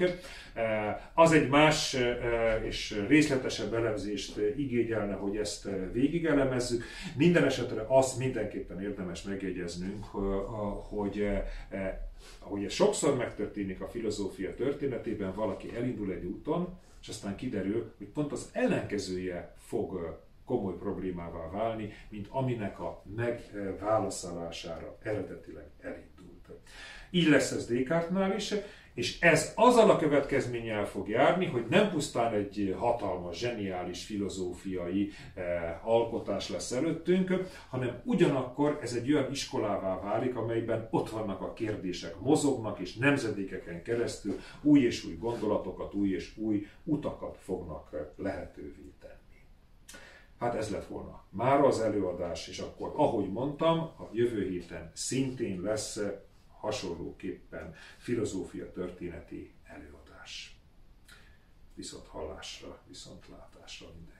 Az egy más és részletesebb elemzést igényelne, hogy ezt végigelemezzük. Minden esetre azt mindenképpen érdemes megjegyeznünk, hogy ahogy ez sokszor megtörténik a filozófia történetében, valaki elindul egy úton, és aztán kiderül, hogy pont az ellenkezője fog komoly problémává válni, mint aminek a megválaszolására eredetileg elindult. Így lesz ez Descartesnál is, és ez azzal a következménnyel fog járni, hogy nem pusztán egy hatalmas, zseniális filozófiai eh, alkotás lesz előttünk, hanem ugyanakkor ez egy olyan iskolává válik, amelyben ott vannak a kérdések, mozognak, és nemzedékeken keresztül új és új gondolatokat, új és új utakat fognak lehetővé tenni. Hát ez lett volna mára az előadás, és akkor, ahogy mondtam, a jövő héten szintén lesz hasonlóképpen filozófia történeti előadás. Viszont hallásra, viszont látásra minden.